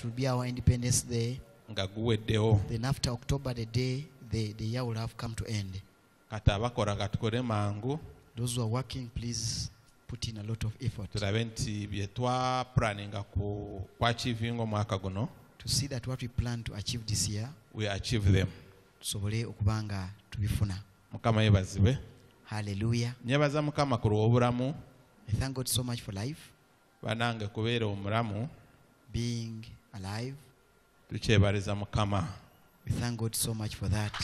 will be our Independence Day. nga guweddewo. Then after October, the year will have come to end. Kati abakola gatukole mangu. Those who are working, please put in a lot of effort Tulabe nti bye twa planninga ku achieving omwaka guno. to see that what we plan to achieve this year, We achieve them. tusobole okubanga tubifuna. Mukama yebazibwe. Hallelujah. Nyebaza Mukama ku lw'obulamu. I thank God so much for life, Banange kubeera omulamu. being alive. Tukyebaliza Mukama. We thank God so much for that.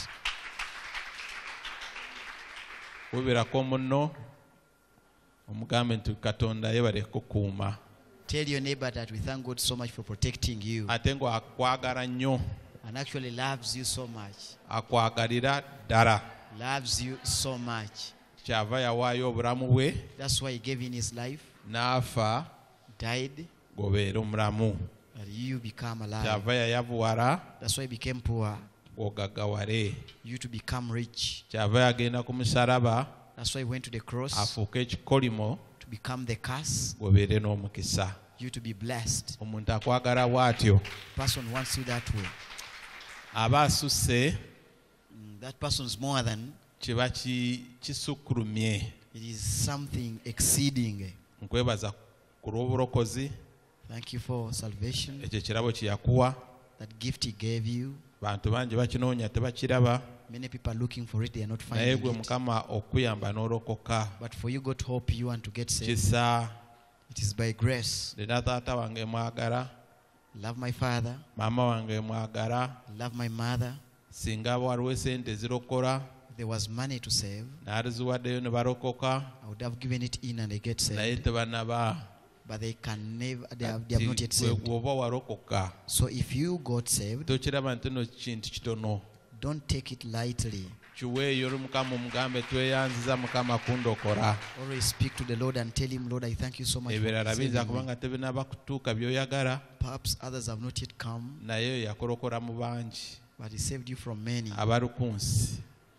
Webirako munno omugambe nti Katonda yebale kukuuma. Tell your neighbor that we thank God so much for protecting you Ate ngo akwagala nnyo. and actually loves you so much. Akwagalira ddala. Loves you so much. Kyava yawaayo obulamu bwe That's why he gave in his life, n'afa died, gobeera omulamu. that you become alive. Kyava yayavuwala That's why he became poor, ogaggawale. you to become rich. Kyava yagenda ku musalaba That's why he went to the cross, afuuka ekikolimo to become the curse, gobeere n'omukisa. you to be blessed. Omuntu akwagala bw'atyo Person wants you that way. aba asusse That person's more than, kiba kisukkulumye. it is something exceeding. Nkwebaza ku lw'obulokozi. Thank you for salvation, Ekyo kirabo kye yakuwa. that gift he gave you. Bantu bangi bakinoonya tebakiraba. Many people are looking for it, they are not Naye finding gwe it. Mukama okuyamba n'olokoka. But for you, God to help you and to get saved, Kisa it is by grace. nina taata wange mwagala. Love my father, Maama wange mwagala. love my mother. Singa waliwo esente zirokola If there was money to save, n'aliziwaddeyo ne balokoka I would have given it in and they get naye saved. tebanaba. But they can never, they have not yet Gwe saved. bw'oba walokoka So if you got saved, tokiraba nti no kintu kitono. don't take it lightly. Kiweeyo eri Mukama omugambe tweyanziza Mukama kundokola. Always speak to the Lord and tell him, Lord, I thank you so much for Ebirala biyinza saving kuba me. nga tebinaba kutuuka by'oyagala Perhaps others have not yet come, naye yakolokola mu bangi. but he saved you from many. Abalukunsi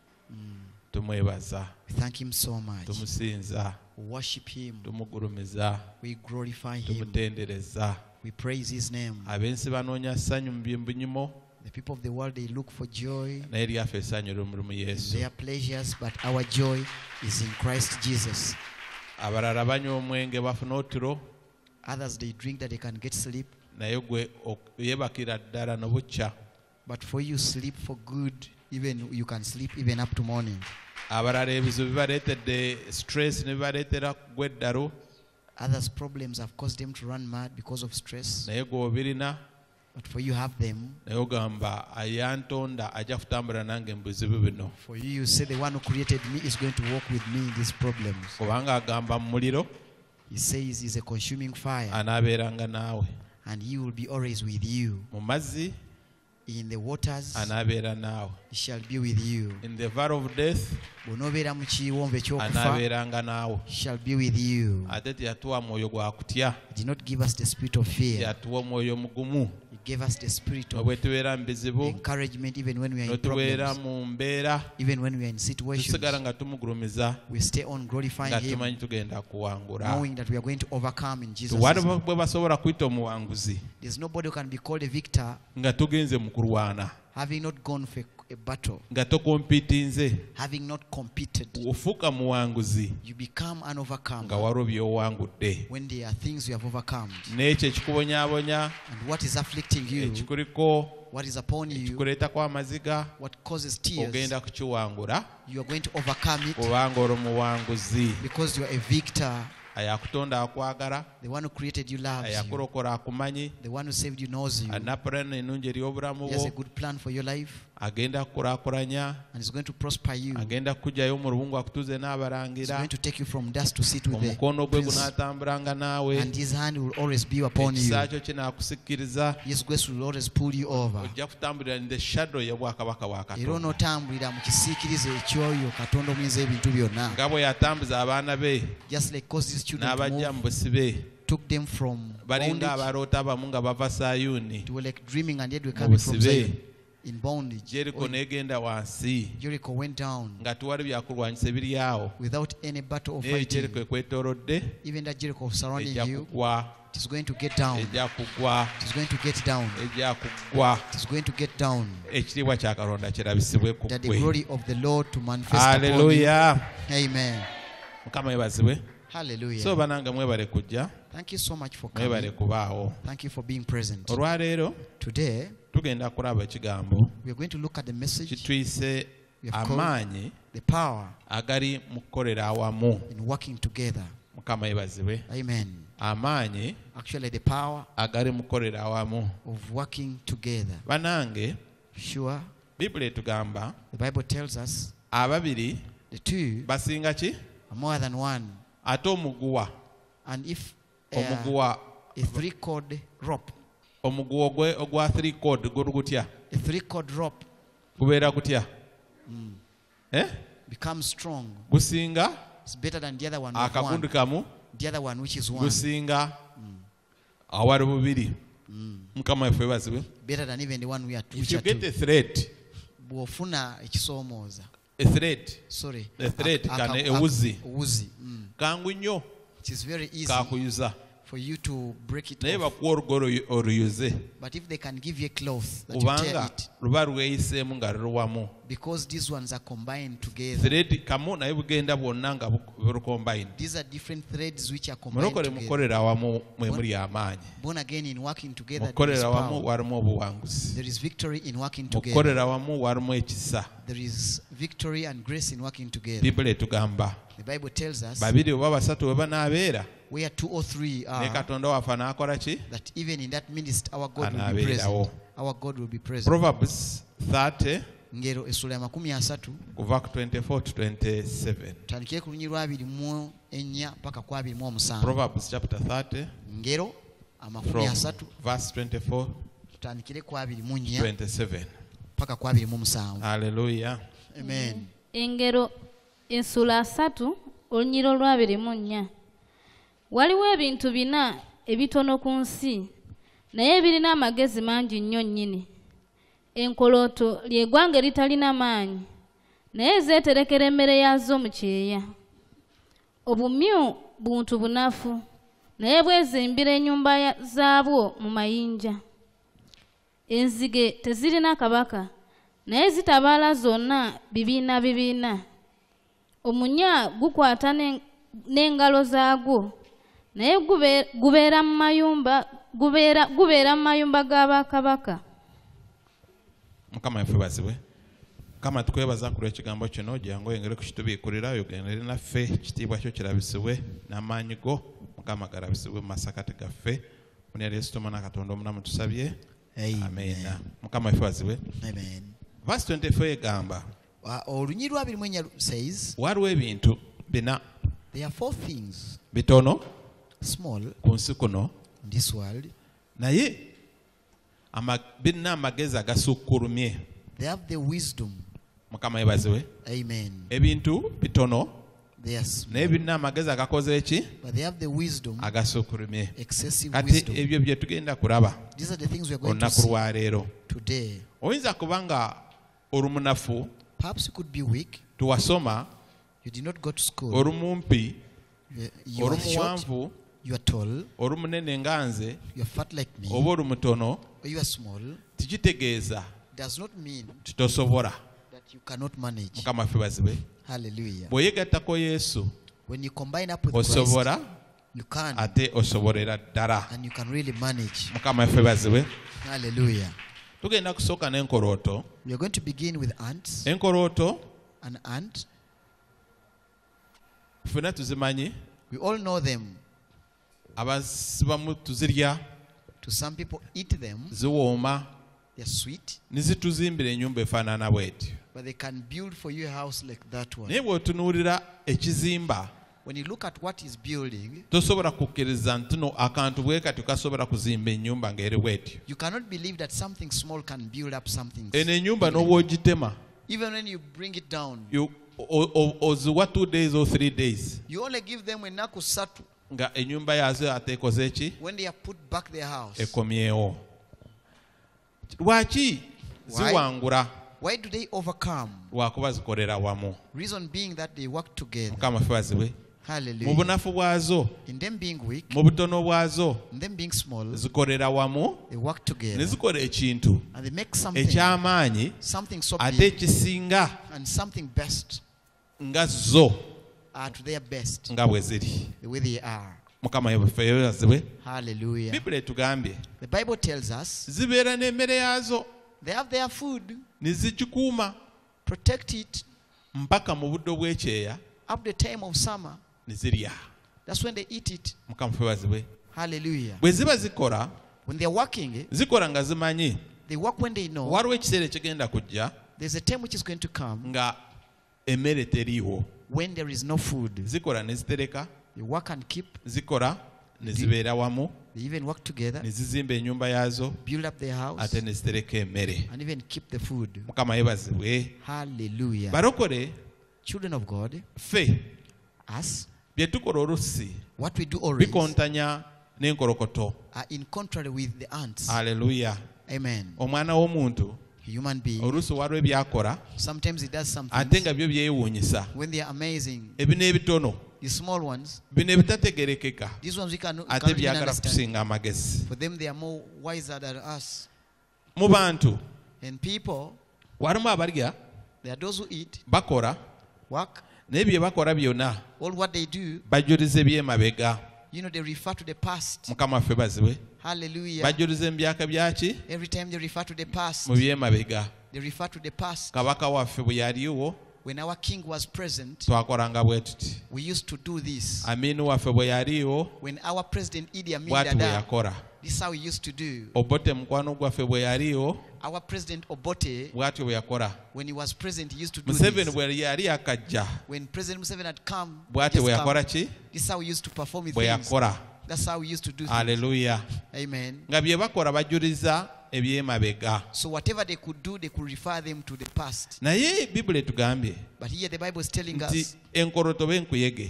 tumwebaza, We thank him so much. tumusinza, We worship him. tumugulumiza, We glorify him. tumutendereza. We praise his name. Ab'ensi banoonya ssanyu mu by'embunyumo The people of the world, they look for joy naye lyaffe essanyu liri mu in Yesu. their pleasures, but our joy is in Christ Jesus. Abalala banywa omwenge bafuna otulo Others, they drink that they can get sleep, naye gwe yeebakira ddala ne bukya. but for you, sleep for good. Even you can sleep even up to morning. Abalala ebizibu bibaleetedde stress ne bibaleetera kugwa eddalu Others' problems have caused them to run mad because of stress, naye gwe obirina but for you, have them. naye ogamba ayantonda ajja kutambula nange mu bizibu bino. For you, you say the one who created me is going to walk with me in these problems. Kubanga agamba mu muliro He says he's a consuming fire, anaabeeranga naawe, and he will be always with you. mu mazzi In the waters, anaabeera naawe, he shall be with you. in the valley of death Bw'onoobeera mu kiwonvu ekyokufa, anaabeeranga naawe. he shall be with you. Ate teyatuwa mwoyo gwa kutya, He did not give us the spirit of fear. yatuwa omwoyo mugumu. He gave us the spirit of Bwe tubeera mu bizibu, encouragement even when we are ne in tubeera problems. mu mbeera, Even when we are in situations, tusigala nga tumugulumiza we stay on glorifying nga him, tumanyi tugenda kuwangula. knowing that we are going to overcome in Jesus' Tewali name. bwe basobola kuyita omuwanguzi There's nobody who can be called a victor nga tugenze mu kulwana, having not gone for a battle, nga tokompitinze. having not competed. Ofuuka muwanguzi You become an nga overcomer waliwo by'owangudde. when there are things you have overcome. N'ekyo ekikubonyaabonya, And what is afflicting you, ekikuliko, what is upon you, ekikuleetako amaziga, what causes tears, ogenda kukiwangula you are going to overcome it kubanga oli muwanguzi. because you are a victor. Ayakutonda akwagala, The one who created you loves you. ayakulokola akumanyi, The one who saved you knows you. alina pulani ennungi eri obulamu He has bwo, a good plan for your life agenda kukulaakulanya, and is going to prosper you. agenda kukugyayo mu lubungu akutuuze He's n'abalangira, going to take you from dust to sit with the omukono gwe prince, gunaatambulanga naawe, and his hand will always be upon you. ekisa kyo kinaakusikkiriza, His grace will always pull you over. ojja kutambulira in the shadow y'obwakabaka bwa Era Katonda. onootambulira mu kisiikirize ekyoyo Katonda omuyinza ebintu byonna. Nga bwe yatambuza abaana be Just like cause these children to n'abajja move, mu busibe, took them from balinga bondage. abaloota abamu nga bava Sayuuni They were like dreaming and yet we're mu coming from busibe, Zion. in bondage. Jericho negenda wansi Jericho went down nga tuwali byakulwanyisa ebiri awo without any battle of naye Jericho fighting. ekwetoolodde Even that Jericho surrounding ejja you, kugwa it is going to get down. ejja kugwa It is going to get down. ejja kugwa It is going to get down. ekitiibwa kya Katonda kirabisibwe ku That the ggwe. glory of the Lord to manifest upon you. Haleluya. Amen. Mukama yebazibwe. Hallelujah. So banange mwebale kujja, Thank you so much for mwebale coming. kubaawo. Thank you for being present. Olwaleero Today, tugenda kulaba ekigambo we are going to look at the message, kitwise We have called amaanyi the power agali mu kukolera awamu. in working together. Mukama yebazibwe. Amen. Amaanyi Actually, the power agali mu kukolera awamu. of working together. Banange, Sure, Bibuli etugamba the Bible tells us ababiri the two basinga ki? are more than one. Ate omuguwa, And if omuguwa a three-cord rope, omuguwa ogwa 3 cord guli gutya? a three-cord rope Gubeera gutya? becomes strong, Gusinga it's better than the other one. With akakundi one. kamu The other one, which is one, gusinga awali bubiri. Mukama waffe bazibwe. better than even the one we are. If Which you are get two. a thread, Bw'ofuna ekisoomooza. sorry, A thread kane ewuzi ewuzi. kangu nnyo It is very easy kakuyuza for you to break it naye off. bakuwa olugoye oluyuze But if they can give you a cloth that you tear kubanga it, luba lweyiseemu nga luluwamu. because these ones are combined together. Thread kamu naye bugenda bwonna nga burukombayini. These are different threads which are combined Mulokole together. mukolera awamu mwe muli amaanyi. Born again in working together, there is Mukolera awamu power. walimu obuwanguzi. There is victory in working together. Mukolera awamu walimu ekisa. There is victory and grace in working together. Bibuli etugamba The Bible tells us babiri oba basatu bwe banaabeera where two or three ne are, Katonda waffe anaakola ki? that even in that ministry our God will be Anaabeerawo. present. Our God will be present. Proverbs 30 Ngero essula ya 30 kuva ku 24 to 27. tutandikire ku lunyiri lwa 24 paka ku 27. Proverbs chapter 30 Ngero from 30 verse 24 tutandikire ku to 24 27. paka ku 27. Hallelujah. Amen. Engero ensula 3 olunyiri olwa 24. Waliwo ebintu bina ebitono ku nsi naye birina amagezi mangi nnyo nnyini. Enkolooto ly'eggwanga eritalina maanyi naye zeeterekera emmere yaazo mu kyeya. Obumyu buntu bunafu naye bwezimbira ennyumba zaabwo mu mayinja. Enzige tezirina kabaka naye zitabaala zonna bibiina bibiina. Omunya gukwata n'engalo zaagwo naye gubeera mu mayumba g'abakabaka. Mukama waffe bazibwe. Mukama tukwebaza ku lw'ekigambo kino jangu oyongere kukitubiikulira oyogendere naffe ekitiibwa kyo kirabisibwe n'amaanyi go Mukama garabisibwe mu masakati gaffe mu linnya lya Yesu tomona Katonda omulamu tusabye. Amen. Mukama waffe bazibwe. Amen. Verse 24 egamba Olunyiri lwa 24 says waliwo ebintu bina there are 4 things bitono small ku nsi kuno in this world. naye birina amagezi agasukkulumye. They have the wisdom. Mukama yebaziwe. Amen. Ebintu bitono They are small, naye birina amagezi agakoze eki but they have the wisdom, agasukkulumye. excessive Kati wisdom. ebyo bye tugenda kulaba These are the things we are going to olunaku see lwaleero. today. Oyinza kubanga olumunafu Perhaps you could be weak. tuwasoma, You did not go to school. olumumpi, You are short. olumuwanvu, You are tall. olumunene nga nze, You are fat like me. oba olumutono, Or you are small. tikitegeeza Does not mean titosobola. that you cannot manage. Mukama ffe bazibe. Hallelujah. Bw'oyegattako Yesu When you combine up with Christ, osobola you can, ate osobolera ddala. and you can really manage. Mukama ffe bazibe. Hallelujah. Tugenda kusooka n'enkolooto. We are going to begin with ants. Enkolooto An ant, ffenna tuzimanyi, we all know them. abamu tuzirya, To some people, eat them. ziwooma, They're sweet, ne zituzimbira ennyumba efaanana bw'etyo. but they can build for you a house like that one. Naye bw'otunuulira ekizimba When you look at what is building, tosobola kukkiriza nti no akantu bwe kati kasobola kuzimba ennyumba ng'eri bw'etyo. you cannot believe that something small can build up something. Eno ennyumba big. n'oba ogitema Even when you bring it down, oziwa 2 days or 3 days you only give them enaku satu nga ennyumba yaazo ate ekoze ki? when they have put back their house. Ekomyewo. Lwaki ziwangula Why do they overcome? lwakuba zikolera wamu. Reason being that they work together. Mukama febazibwe. mu Hallelujah. bunafu bwazo, In them being weak, mu butono bwazo, in them being small, zikolera wamu they work ne together zikola ekintu and they make something so ate big ekisinga and something best nga zo to their best, nga bwe ziri. the way they are. Mukama yebazibwe. Hallelujah. Bibuli etugambye The Bible tells us zibeera n'emmere yaazo they have their food, ne zigikuuma protect it mpaka mu budde bw'ekyeya up the time of summer. ne zirya. That's when they eat it. Mukama febazibwe. Hallelujah. Bwe ziba zikola, When they're working, zikola nga zimanyi they work when they know waliwo ekiseera ekigenda kujja there's a time which is going to come nga emmere teriiwo. when there is no food. Zikola ne zitereka, They work and keep. zikola ne zibeera wamu, They even work together, ne zizimba ennyumba yaazo, build up their house, ate ne zitereka emmere. and even keep the food. Mukama yebazibwe. Hallelujah. Barokole Children of God, ffe us, bye tukola oluusi what we do always bikontanya n'enkolokoto. are in contrary with the ants. Haleluya. Amen. Omwana w'omuntu A human being, oluusi waliwo ebyakola sometimes he does something ate nga byo byewuunyisa. when they are amazing. Ebino ebitono, The small ones, bino ebitategerekeka these ones we ate can't even byagala understand. kutusinga amagezi. For them, they are more wiser than us. Mu bantu And people, walimu abalya, they are those who eat, bakola, work, naye bye bakola byonna all what they do, bajuliza eby'emabega. they refer to the past. Mukama waffe bazibwe. Hallelujah. Bajuliza mu byaka byaki? Every time they refer to the past, Mu by'emabega. they refer to the past. Kabaka waffe bwe yaliwo When our king was present, twakolanga bwe tuti. we used to do this. Aminu waffe bwe yaliwo When our president Idi Amin bw'ati bwe Dada, yakola. this is how we used to do. Obote mukwano gwaffe bwe yaliwo Our president Obote, bw'atyo bwe yakola. when he was present, he used to do Museveni this. bwe yali akajja When President Museveni had come, bw'atyo just bwe come, yakola ki? this is how we used to perform with Bwe things. yakola. That's how we used to do things. Haleluya. Amen. Nga bye bakola bajuliza eby'emabega. So whatever they could do, they could refer them to the past. Naye Bibuli etugambye But here the Bible is telling nti us, enkoloto b'enkuyege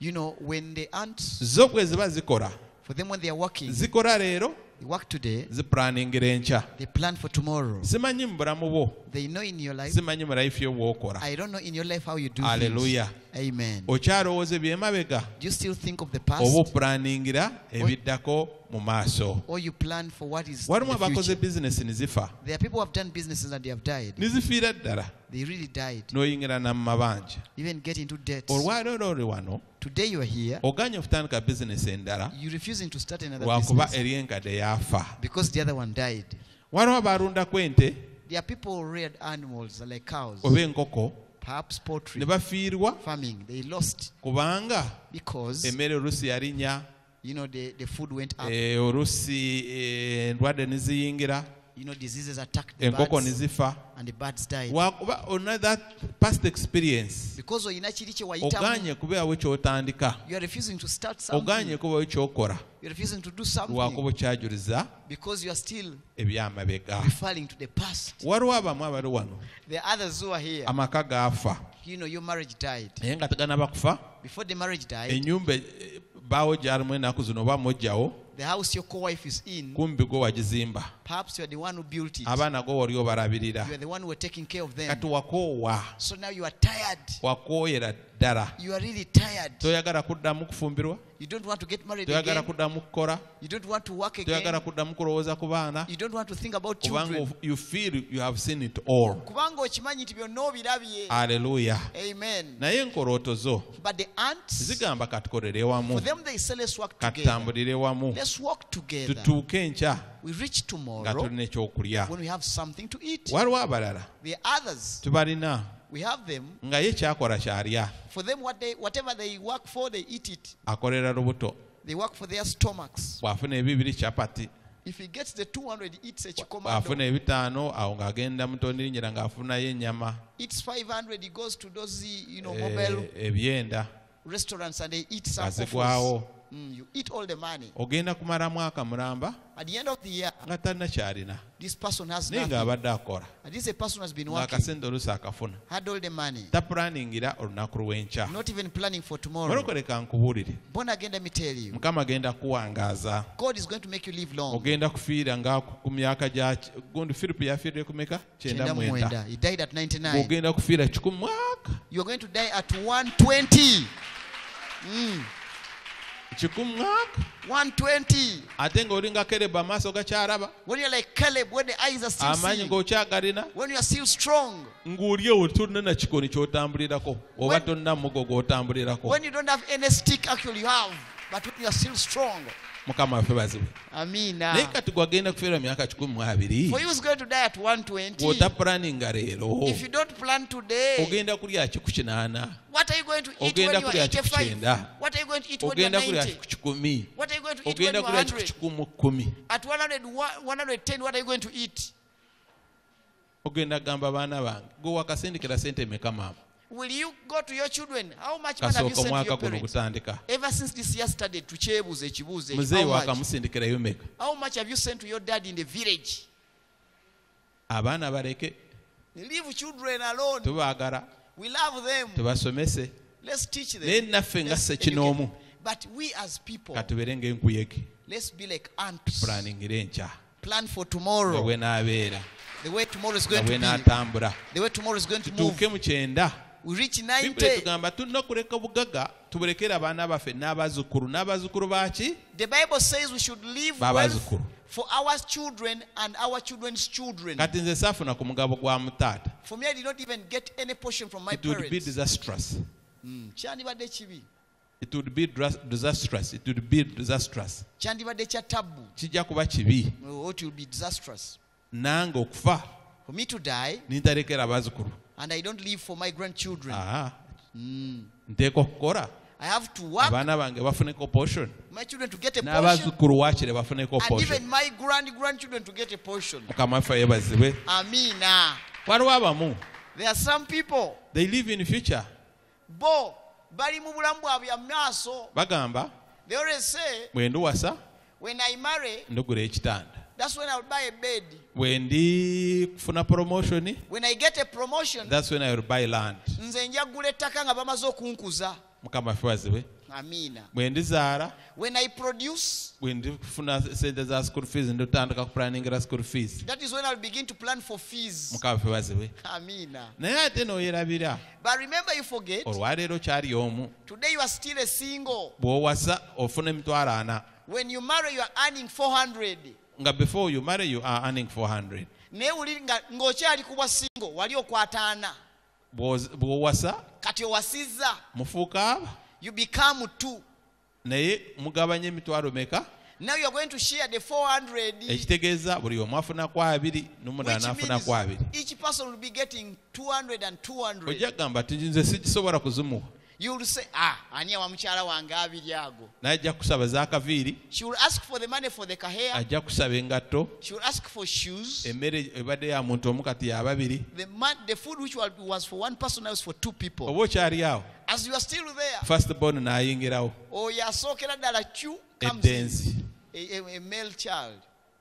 when the ants, zo bwe ziba zikola, for them when they are working, zikola leero, they work today, zipulaningira enkya. they plan for tomorrow. Simanyi mu bulamu bwo, They know in your life, simanyi mu life yo bw'okola. I don't know in your life how you do Haleluya. things. Amen. Okyalowooza eby'emabega Do you still think of the oba past? opulaningira ebiddako mu maaso. Or you plan for what is in Walimu the abakoze future? bizinesi ne zifa, There are people who have done businesses and they have died. ne zifiira ddala, They really died. n'oyingira na mu mabanja. Even get into debt. Olwaleero oli wano, Today you are here. oganye okutandika bizinesi endala You're refusing to start another lwakuba business eri enkadde yafa. because the other one died. Waliwo abalundako ente There are people who reared animals like cows, oba enkoko perhaps poultry, ne bafiirwa farming. They lost kubanga because emmere oluusi yalinnya, the food went up. oluusi endwadde ne ziyingira, Diseases attacked the enkoko ne birds zifa. and the birds died. Wakuba olina that past experience, Because oyina kiri kye wayitamu, oganye kubeerawo ky'otandika, you are refusing to start something. oganye kubawo ky'okola You're refusing to do something lwakuba okyajuliza because you are still eby'amabega. referring to the past. Waliwo abamu abali wano There are others who are here. amaka gaafa Your marriage died. naye nga teganaba kufa, Before the marriage died, ennyumba baawo gyalimu ennaku zino oba mujjawo, the house your co-wife is in, kumbi gwe wagizimba, perhaps you are the one who built it. abaana go wali obalabirira, You are the one who are taking care of them. kati wakoowa, So now you are tired. wakooyera ddala, You are really tired. toyagala kuddamu kufumbirwa, You don't want to get married toyagala again. kuddamu kukola, You don't want to work toyagala again. kuddamu kulowooza ku baana, You don't want to think about kubanga children. you feel you have seen it all. Kubanga okimanyi nti byonna obirabye. Haleluya. Amen. Naye enkolooto zo But the ants, zigamba katukolere for wamu, them they say let's work together. katutambulire wamu, Let's work together. tutuuke enkya We reach nga tomorrow tulina ekyokulya. when we have something to eat. Waliwo abalala The others, tubalina we have them. nga ye kyakola kyalya, For them, whatever they work for, they eat it. akolera lubuto, They work for their stomachs. bw'afuna ebibiri capati, If he gets the 200, he eats a bw'afuna chikomando. ebitaano awo ng'agenda mutondirinnyira ng'afunayo ennyama, Eats 500, he goes to those, mobile ebyenda restaurants and they eat some azigwawo, offals. You eat all the money. ogenda kumala mwaka mulamba At the end of the year, nga talina kyalina this person has naye nothing. ng'abadde akola And this is a person who has been working, ng'akasente oluusi akafuna had all the money, tapulaningira olunaku lw'enkya. not even planning for tomorrow. Molokoleka nkubuulire, Born again, let me tell you, Mukama agenda kuwangaaza. God is going to make you live long. Ogenda kufiira nga ku myaka gya gundi Filipo yafiirire ku meka 99. He died at 99. Ogenda kufiira 100 mwaka. You are going to die at 120. 100 mwaka. 120. Ate ng'olinga Kereba amaaso gakyalaba. When you're like Caleb, when the eyes are still Amaanyi seeing, ng'okyagalina. when you are still strong, Ng'olyewo tolina na kikoni ky'otambulirako. Oba tolina mugo gw'otambulirako. when you don't have any stick, actually you have, but when you are still strong. Mukama waffe bazibu. Amina. Naye kati gwagenda kufiira myaka 12. For you who's going to die at 120, Bw'otapulaninga leero. if you don't plan today, Ogenda kulya ki ku 80. what are you going to eat Ogenda when you are kulya ki ku 85? 90. What are you going to eat when you are Ogenda kulya 90? ki ku 100. What are you going to eat when Ogenda you are kulya ki 100? ku 10. At 100, 110, what are you going to eat? Ogenda gamba baana bange gwe wakasindikira sente emeka maama. Will you go to your children? How much money have you Kasooka sent to omwaka your guno parents? gutandika. Ever since this year started, tuchebuze ekibuuzo ekyo. Muzeeyi How much? wakamusindikirayo meka. How much have you sent to your dad in the village? Abaana baleke Leave children alone. tubaagala We love them. tubasomese. Let's teach them. Naye naffe nga Let's ssekinoomu educate. But we as people, katubeere ng'enkuyege. let's be like ants. Pulaaningira enkya Plan for nga tomorrow. bwe n'abeera The way tomorrow is nga going bwe to be. n'atambula. The way tomorrow is going to move. Tutuuke mu 90. We reach Bibuli 90. tugamba tulina okuleka bugaga tubulekere abaana baffe n'abazzukulu baki The Bible says we should leave wealth b'abazzukulu. for our children and our children's children. Kati nze saafuna ku mugabo gwa mutaata. For me, I did not even get any portion from my It would be parents. disastrous. Kyandibadde kibi. It would be disastrous. It would be disastrous. Kyandibadde kya tabbu. Kijja kuba kibi. It will be disastrous. Nange okufa For me to die, nintalekera abazzukulu. and I don't live for my grandchildren. Nteeka okukola I have to work. abaana bange bafuneko portion My children to get a portion. n'abazzukulu waakire bafuneko And portion. even my grandchildren to get a portion. Mukama waffe yeebazibwe. Amina. Waliwo abamu There are some people, they live in future. bo bali mu bulamu bwabwe amaaso. Bagamba They always say, bwe ndiwasa when I marry, ndugula ekitanda. that's when I'll buy a bed. Bwe ndi kufuna promotion, When I get a promotion, that's when I will buy land. nze nja kugula ettaka nga bamaze okunkuza. Mukama waffe bazibwe. Amina. Bwe ndizaala, When I produce, bwe ndifuna sente za school fees nditandika kupulaningira school fees. that is when I'll begin to plan for fees. Mukama waffe bazibwe. Amina. Naye ate n'oyerabira But remember, you forget, olwaleero kyali omu. today you are still a single. Bw'owasa ofuna emitwalo 40. When you marry, you are earning 400. Nga before you marry you are earning 400. Naye wuliri ng'okyali kuba single, wali okwataana. Bw'owasa Kati owasizza, mufuuka aba. you become two. Naye mugabanya emitwalo meka? Now you are going to share the 400, Ekitegeeza buli omu afuna ku 2, n'omulala which n'afuna ku 2. means each person will be getting 200 and 200. Ojja kugamba ti nze sikisobola kuzimuwa. You will say, ani awa mukyala wange abiri ago. Naye ajja kusaba zaakaviiri, She will ask for the money for the kaheya. ajja kusaba engatto, She will ask for shoes. emmere ebadde ya muntu omu kati ya babiri. The food which was for one person now is for two people. Oba okyali awo, As you are still there, first born n'ayingirawo oyo asookera ddala comes in, eddenzi. a male child.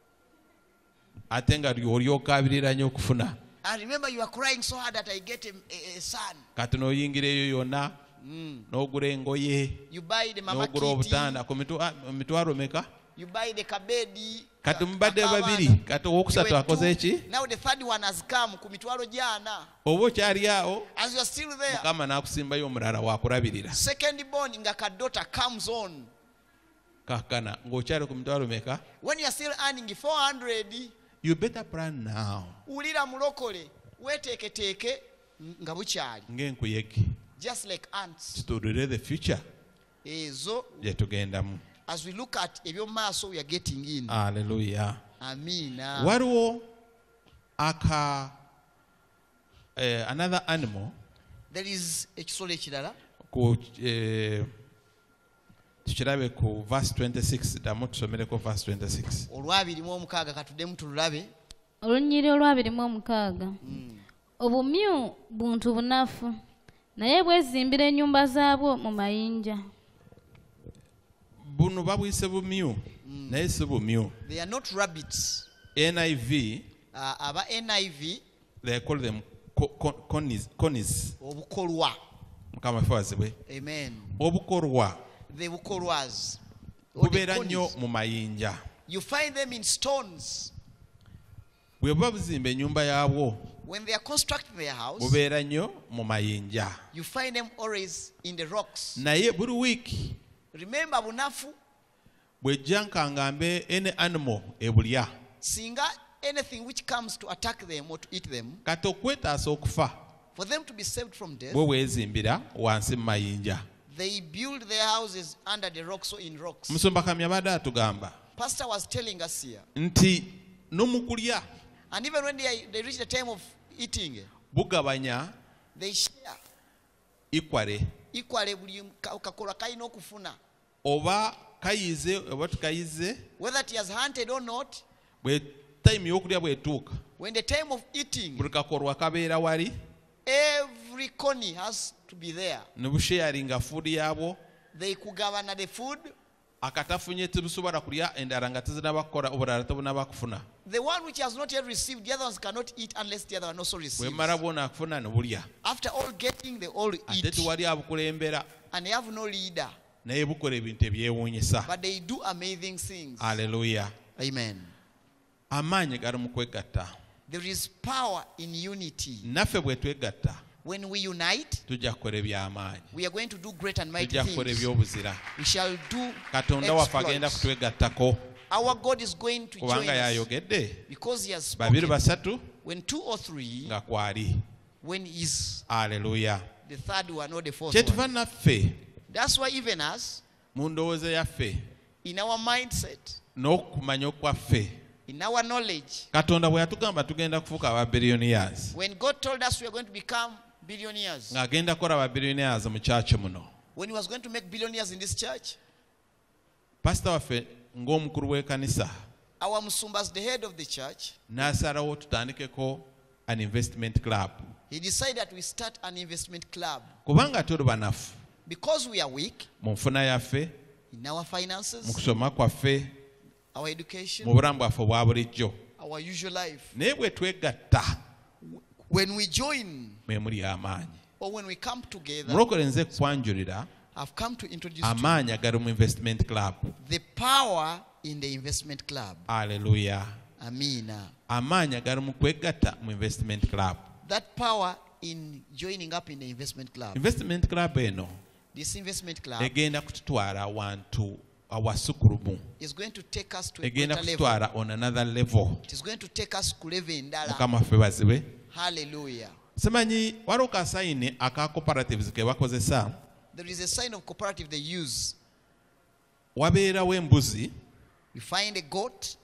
Ate nga oli okaabirira nnyo okufuna. And remember, you are crying so hard that I get a son. Kati n'oyingira eyo yonna, n'ogula engoye, You buy the mama n'ogula kitty, obutanda ku mitwalo meka? you buy the kabedi. Kati mubadde akabaana. babiri, kati owookusatu You were akoze two. eki? Now the third one has come ku mitwalo gyana. Oba okyali awo, As you are still there, Mukama n'akusimbayo omulala wakulabirira. second born nga kadota comes on. Kaakana ng'okyali ku mitwalo meka? When you are still earning 400, You better plan now. ulira mulokole, weteeketeeke nga bukyali. Ng'enkuyege. Just like ants. Tutuulire the future Ezo, gye tugendamu. as we look at ebyo maaso, we are getting in. Hallelujah. Amina. Waliwo another animal There is ekisolo ekirala. tukirabe ku verse 26. Ddamu tusomereko verse 26. Olwabirimu omukaaga katuddemu tululabe. Olunnyiri olwabirimu omukaaga. Obumyu buntu bunafu, naye bwezimbira ennyumba zaabwo mu mayinja. buno babuyise bumyu naye si bumyu. They are not rabbits. NIV, Aba NIV, they call them conies. obukolwa. Mukama fazibwe. Amen. Obukolwa The bukolwas. Or the bubeera nnyo conies. mu mayinja. You find them in stones. Bwe buba buzimba ennyumba yaabwo When they are constructing their house, bubeera nnyo mu mayinja. you find them always in the rocks. Naye buli wiiki Remember bunafu, bw'ejja nkangambe any animal ebulya. singa anything which comes to attack them or to eat them, Kati okwetaasa okufa for them to be saved from death, bwe weezimbira wansi mu mayinja. they build their houses under the rocks or in rocks. Musumba Kamya abadde atugamba Pastor was telling us here, nti n'omukulya and even when they reach the time of eating, bugabanya they share equally. equally. Buli kakola kalina okufuna, Oba kayize oba tukayize, whether it has hunted or not. bwe time y'okulya bw'etuuka When the time of eating, buli kakolwa kabeera wali every coney has to be there. ne busharinga food yaabwo. They kugabana the food. Akatafunye tebusobola kulya endala nga tezinaba kukola obulala tebunaba kufuna. The one which has not yet received, the other ones cannot eat unless the other one also Bwe receives. mmala bwona akufuna ne bulya. After all getting, they all Ate eat. tewali abukulembera And they have no leader. naye bukola ebintu ebyewuunyisa. But they do amazing things. Haleluya. Amen. Amaanyi gali mu kwegatta. There is power in unity. Naffe bwe twegatta When we unite, tujja kukola eby'amaanyi. we are going to do great and mighty Tujja kukola things. ebyobuzira. We shall do Katonda waffe agenda exploits. kutwegattako Our God is going to join kubanga us yayogedde because He has babiri spoken. basatu When two or three, nga kwali. when is Haleluya. the third one or the fourth Kyetuva one. naffe That's why even us, mu ndowooza yaffe in our mindset, n'okumanya okwaffe, in our knowledge, Katonda bwe yatugamba tugenda kufuuka aba billionaires when God told us we are going to become billionaires, ng'agenda kukola aba billionaires mu kyaki muno, when He was going to make billionaires in this church, pasita waffe ng'omukulu w'ekkanisa our Musumba's the head of the church, n'asalawo tutandikeko an investment club he decided that we start an investment club kubanga tuli banafu because we are weak mu nfuna yaffe, in our mu finances, kusoma kwaffe, our mu education, bulamu bwaffe obwa bulijjo. our usual life. Naye bwe twegatta When we join mwe muli amaanyi. or when we come together, Mulokole nze kwanjulira I've come to introduce to you amaanyi agali mu investment club. the power in the investment club. Haleluya. Amina. Amaanyi agali mu kwegatta mu investment club. That power in joining up in the investment club. Investment club eno This investment club egenda kututwala awantu awasukulumu. is going to take us to a Egenda greater level. kututwala on another level. It is going to take us to level ndala. Mukama ffe bazibe. Hallelujah. Simanyi waliwo kasayini aka cooperatives ke bakozesa. There is a sign of cooperative they use. Wabeerawo embuzi We find a goat.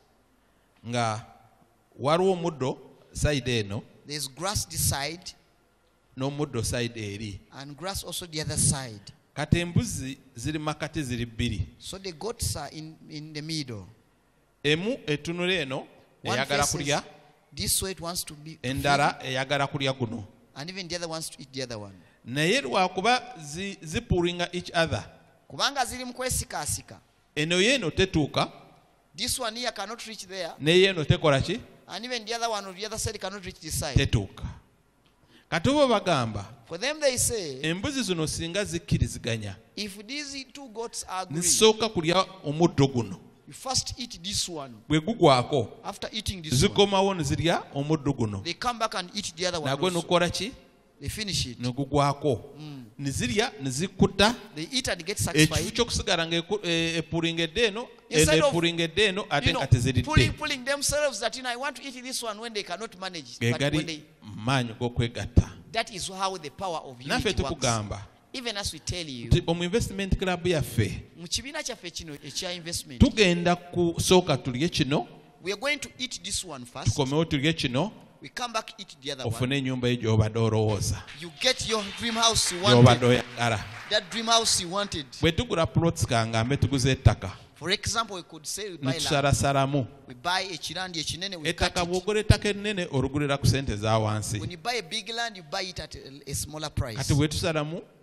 nga waliwo omuddo side eno There's grass this side n'omuddo side eri. and grass also the other side. Kati embuzi ziri makati ziri bbiri. So the goats are in the middle. Emu etunula eno One eyagala faces kulya, this way, it wants to be, endala eyagala kulya guno. and even the other wants to eat the other one. Naye lwakuba zipulinga each other, Kubanga ziri mu kwesikaasika. eno yeeno tetuuka, This one here cannot reach there, n'eyeeno tekola ki? and even the other one on the other side cannot reach this side. Tetuuka. Kati bo bagamba For them they say, embuzi zino singa zikkiriziganya if these two goats agree, nizisooka kulya omuddo guno, you first eat this one. bwe gugwako After eating this one, zikomawo ne zirya omuddo guno, they come back and eat the other one nagwe also. nukola ki? They finish it. Ne gugwako, ne zirya ne zikkuta. They eat and get Ekifu satisfied. ky'okusigala ng'epulingedde eno, Instead eno of, epulingedde eno, ate You know, nga teziridde. pulling themselves that, I want to eat this one when they cannot manage. Ge But when gali they, maanyi g'okwegatta. that is how the power of Naffe unity works. tukugamba Even as we tell you, nti mu investment club yaffe mu kibiina kyaffe kino ekya investment, tugenda kusooka tulye kino, we are going to eat this one first. tukomewo tulye kino, We come back, eat the other one. ofune ennyumba yo gy'obadde olowooza, You get your dream house you gy'obadde wanted. oyagala. That dream house you wanted. Bwe tugula plots kangambe tuguze ettaka, For example, we could say we ne buy land. tusalasalamu. We buy ekirandi ekinene, we cut Ettaka it. bw'ogula ettaka ennene olugulira ku ssente za wansi. When you buy a big land, you buy it at a smaller price. Kati bwe tusalamu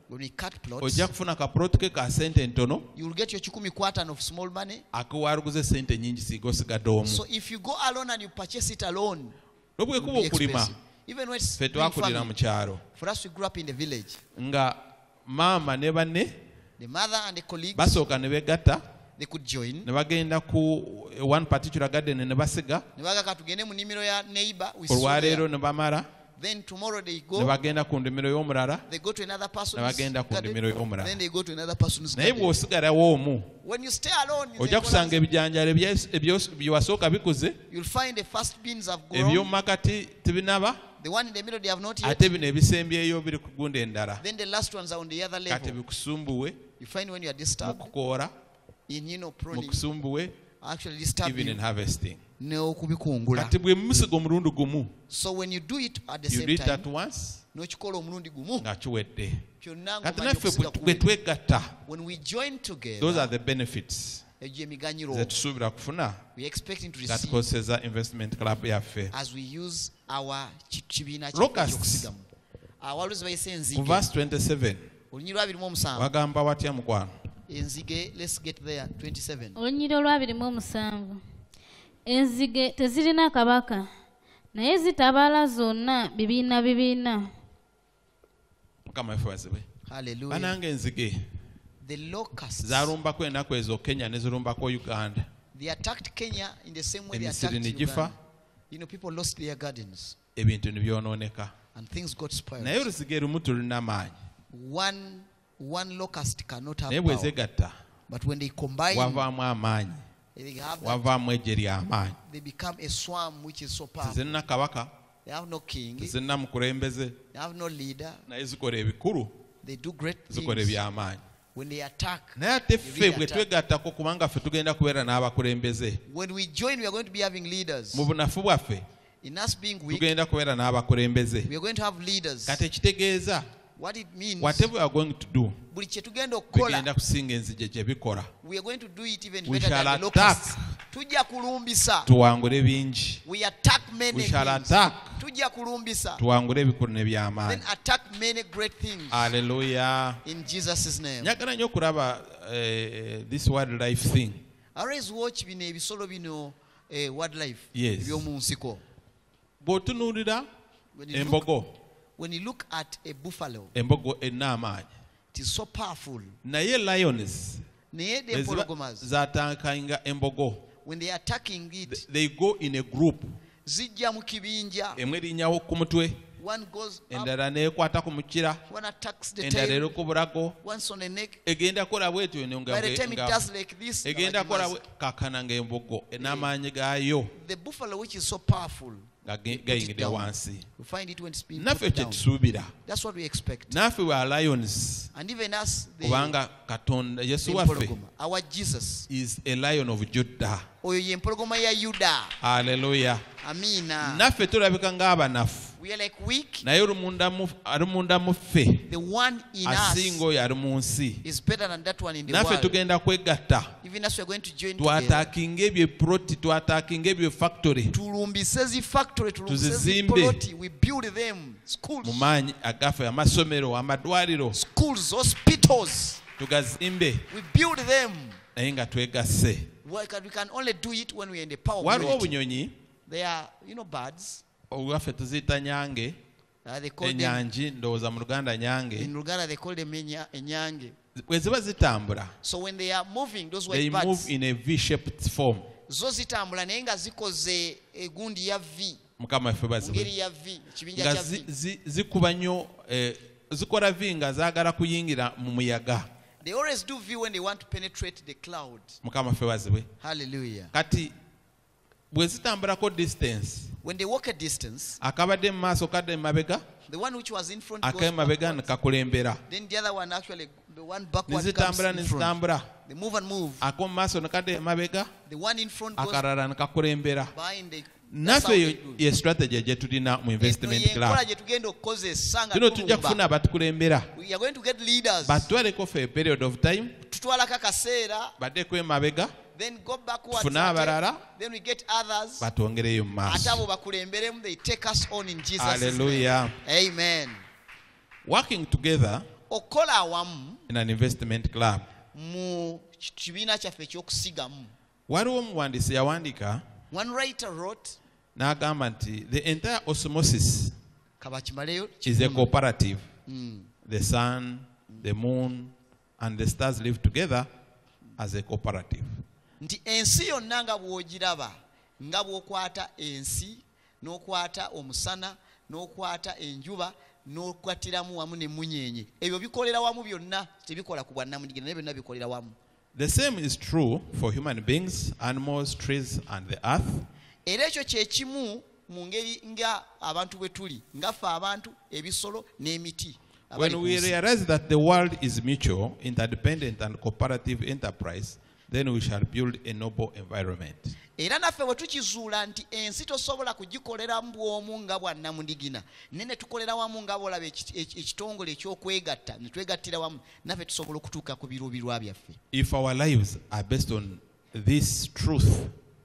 when we cut plots, ojja kufuna ka plot ke ka sente ntono you will get your 10 of small money. akawaruguze sente nyingi singa osigadde omu. So if you go alone and you purchase it alone, Nobwe it will kuba be okulima expensive. Even when it's ffe being twakulira mu family. kyalo For us, we grew up in the village. nga maama ne banne The mother and the colleagues, basooka ne begatta they could join. ne bagenda ku one particular garden ne basiga Ne bagamba tugende mu nnimiro ya neighbor, we sow olwaleero there. ne bamala Then tomorrow they ne go, bagenda ku ndimiro y'omulala they go to another person's ne bagenda ku garden, ndimiro y'omulala. then they go to another person's naye garden. bw'osigalawo omu When you stay alone, in the ojja kusanga Ecolas, ebijanjalo bye wasooka bikuze, you'll find the first beans have eby'omu grown. makati tebinaba, The one in the middle, they have not yet. ate bino ebisembyeyo biri ku gunda endala. Then the last ones are on the other Kati level. bikusumbuwe You find when you are mu disturbed kukoola, in, mu pruning, kusumbuwe, actually disturb even in you. harvesting. No kubikungula. Kati bwe musiga omulundi gumu, So when you do it at the you same do it at time, once no chikola omulundi gumu. nga kiwedde. Kyonna Kati ng'omanya naffe okusiga bwe kuwedde. twegatta, When we join those together, are the benefits egyo emiganyiro ze tusuubira kufuna we are expecting to nga receive tukozesa investment club yaffe. as we use our kibiina Locusts. ky'okusigamu. Awaluzi bayise Ku enzige. verse 27 Olunyiri lwa 27. wagamba watya mukwano? Enzige, let's get there, 27. olunyiri olw'abirimu enzige tezirina kabaka naye zitabaala zonna bibiina. Mukama waffe bazibwe. Hallelujah. Bananga enzige The locusts, zalumbako ennaku ezo Kenya ne zirumbako Uganda. they attacked Kenya in the same way they Emisiri attacked ne gifa, Uganda. People lost their gardens ebintu ne byonooneka. and things got spoiled. Naye olusiga lumu tulina maanyi. One locust cannot have Naye bwe power. zegatta But when they combine, wavaamu amaanyi, they have that, wavaamu eggye ly'amaanyi. they become a swarm which is so powerful. Tezirina kabaka, They have no king, tezirina mukulembeze, they have no leader. naye zikola ebikulu, They do great zikola things. eby'amaanyi. When they attack, Naye ate ffe bwe twegattako kubanga ffe tugenda kubeera n'abakulembeze. when we join, we are going to be having leaders. Mu bunafu bwaffe In us being weak, tugenda kubeera n'abakulembeze. we are going to have leaders. Kati ekitegeeza What it means, whatever we are going to do, buli kye tugenda okukola, bigenda kusinga enzige gye bikola. we are going to do it even We better shall than the attack. locusts. Tujja kulumbisa. Tuwangule bingi. We attack many We shall things. attack. Tujja kulumbisa. Tuwangule ebikulu Then n'ebyamaanyi. attack many great things. Hallelujah. In Jesus' name. Njagala nnyo okulaba this wildlife thing. Always watch bino ebisolo bino wildlife. Yes. Eby'omu nsiko. Bw'otunuulira When you look- embogo, when you look at a buffalo, embogo erina amaanyi. it is so powerful. Naye lions Naye the bwe ziba empologomers, zaatankanga embogo, when they are attacking it, they go in a group. zijja mu kibinja. Emu erinnyawo ku mutwe, One goes up, endala neekwata ku mukira, one attacks the endala tail, eri ku bulago. one's on the neck. Egenda kola bwetyo By the time it does like this, egenda kola like kakana ng'embogo n'amaanyi gaayo the buffalo, which is so powerful, nga put it gayingidde down. wansi. We find it when it's being Naffe put kye down. tusuubira, That's what we expect. naffe wa lions, And even us, the kubanga Katonda Yesu waffe empologoma, our Jesus, is a lion of Judah. oyo ye empologoma ya Yuda. Hallelujah. Amina. Naffe tulabika ng'abanafu, We are like weak. naye ali munda mu ffe The one in asinga us oyo ali mu nsi. is better than that one in the Naffe world. tugenda kwegatta, Even us, we are going to join together. twataakinga ebyo eploti, twataakinga ebyo factory Tulumbise zi factory, tulumbise zi Tuzizimbe. poloti. We build them. Schools, mu maanyi agaffe, amasomero, amadwaliro, schools, hospitals. tugazimbe We build them. naye nga twegasse. We can only do it when we are in the power of Waliwo unity. obunyonyi They are, birds. obwaffe tuziyita nyange, They call them, enyanji, ndowooza mu Luganda nyange. in Luganda, they call them enyange. Bwe ziba zitambula, So when they are moving, those they white move birds, in a V-shaped form. zo zitambula naye nga zikoze egundi ya V, Mukama waffe bazibwe. ngeri ya V, ekibinja Nga kya V. zikuba nnyo, zikola V nga zaagala kuyingira mu muyaga. They always do V when they want to penetrate the cloud. Mukama waffe bazibwe. Hallelujah. Kati bwe zitambulako distance, When they walk a distance, akabadde mu maaso kadde mu mabega, the one which was in front goes ak'emabega ne backwards. kakulembera. Then the other one, actually, the one Ne backward comes zitambula ne in front. zitambula, They move and move. ak'omu maaso ne kadde emabega, The one in front goes akalala ne kakulembera. behind the. That's how Naffe they eyo do. ye strategy gye tulina mu investment club. Enkola gye tugenda okukozesa nga Tuno tujja kufuna tulumba. abatukulembera, We are going to get leaders. batwaleko for a period of time, Tutwalako akaseera, baddeko emabega, then go backwards. tufune ate, abalala, then we get others. batwongereyo mu Ate maaso. abo bakulemberemu, they take us on in Jesus' name. Hallelujah. Amen. Working together okola awamu in an investment club. mu kibiina kyaffe ekyokusigamu. Waliwo omuwandiisi yawandiika One writer wrote, n'agamba nti the entire osmosis kabakimaleyo is a cooperative. Mm. The sun, the moon, and the stars live together as a cooperative. nti ensi yonna nga bw'ogiraba nga bw'okwata ensi n'okwata omusana n'okwata enjuba n'okwatiramu wamu n'emmunyeenye, ebyo bikolera wamu byonna, tebikola ku bwannamunigina, naye byonna bikolera wamu. The same is true for human beings, animals, trees, and the earth. Era ekyo kye kimu mu ngeri nga abantu bwe tuli, nga ffe abantu, ebisolo n'emiti. abali When ku we nsi. realize that the world is mutual, interdependent, and cooperative enterprise, then we shall build a noble environment. Era naffe bwe tukizuula nti ensi tosobola kugikoleramu bw'omu nga bwannamundigina, naye ne tukolera wamu nga bw'olaba ekitongole eky'okwegatta, ne twegattira wamu, naffe tusobola okutuuka ku biruubirwa byaffe. If our lives are based on this truth,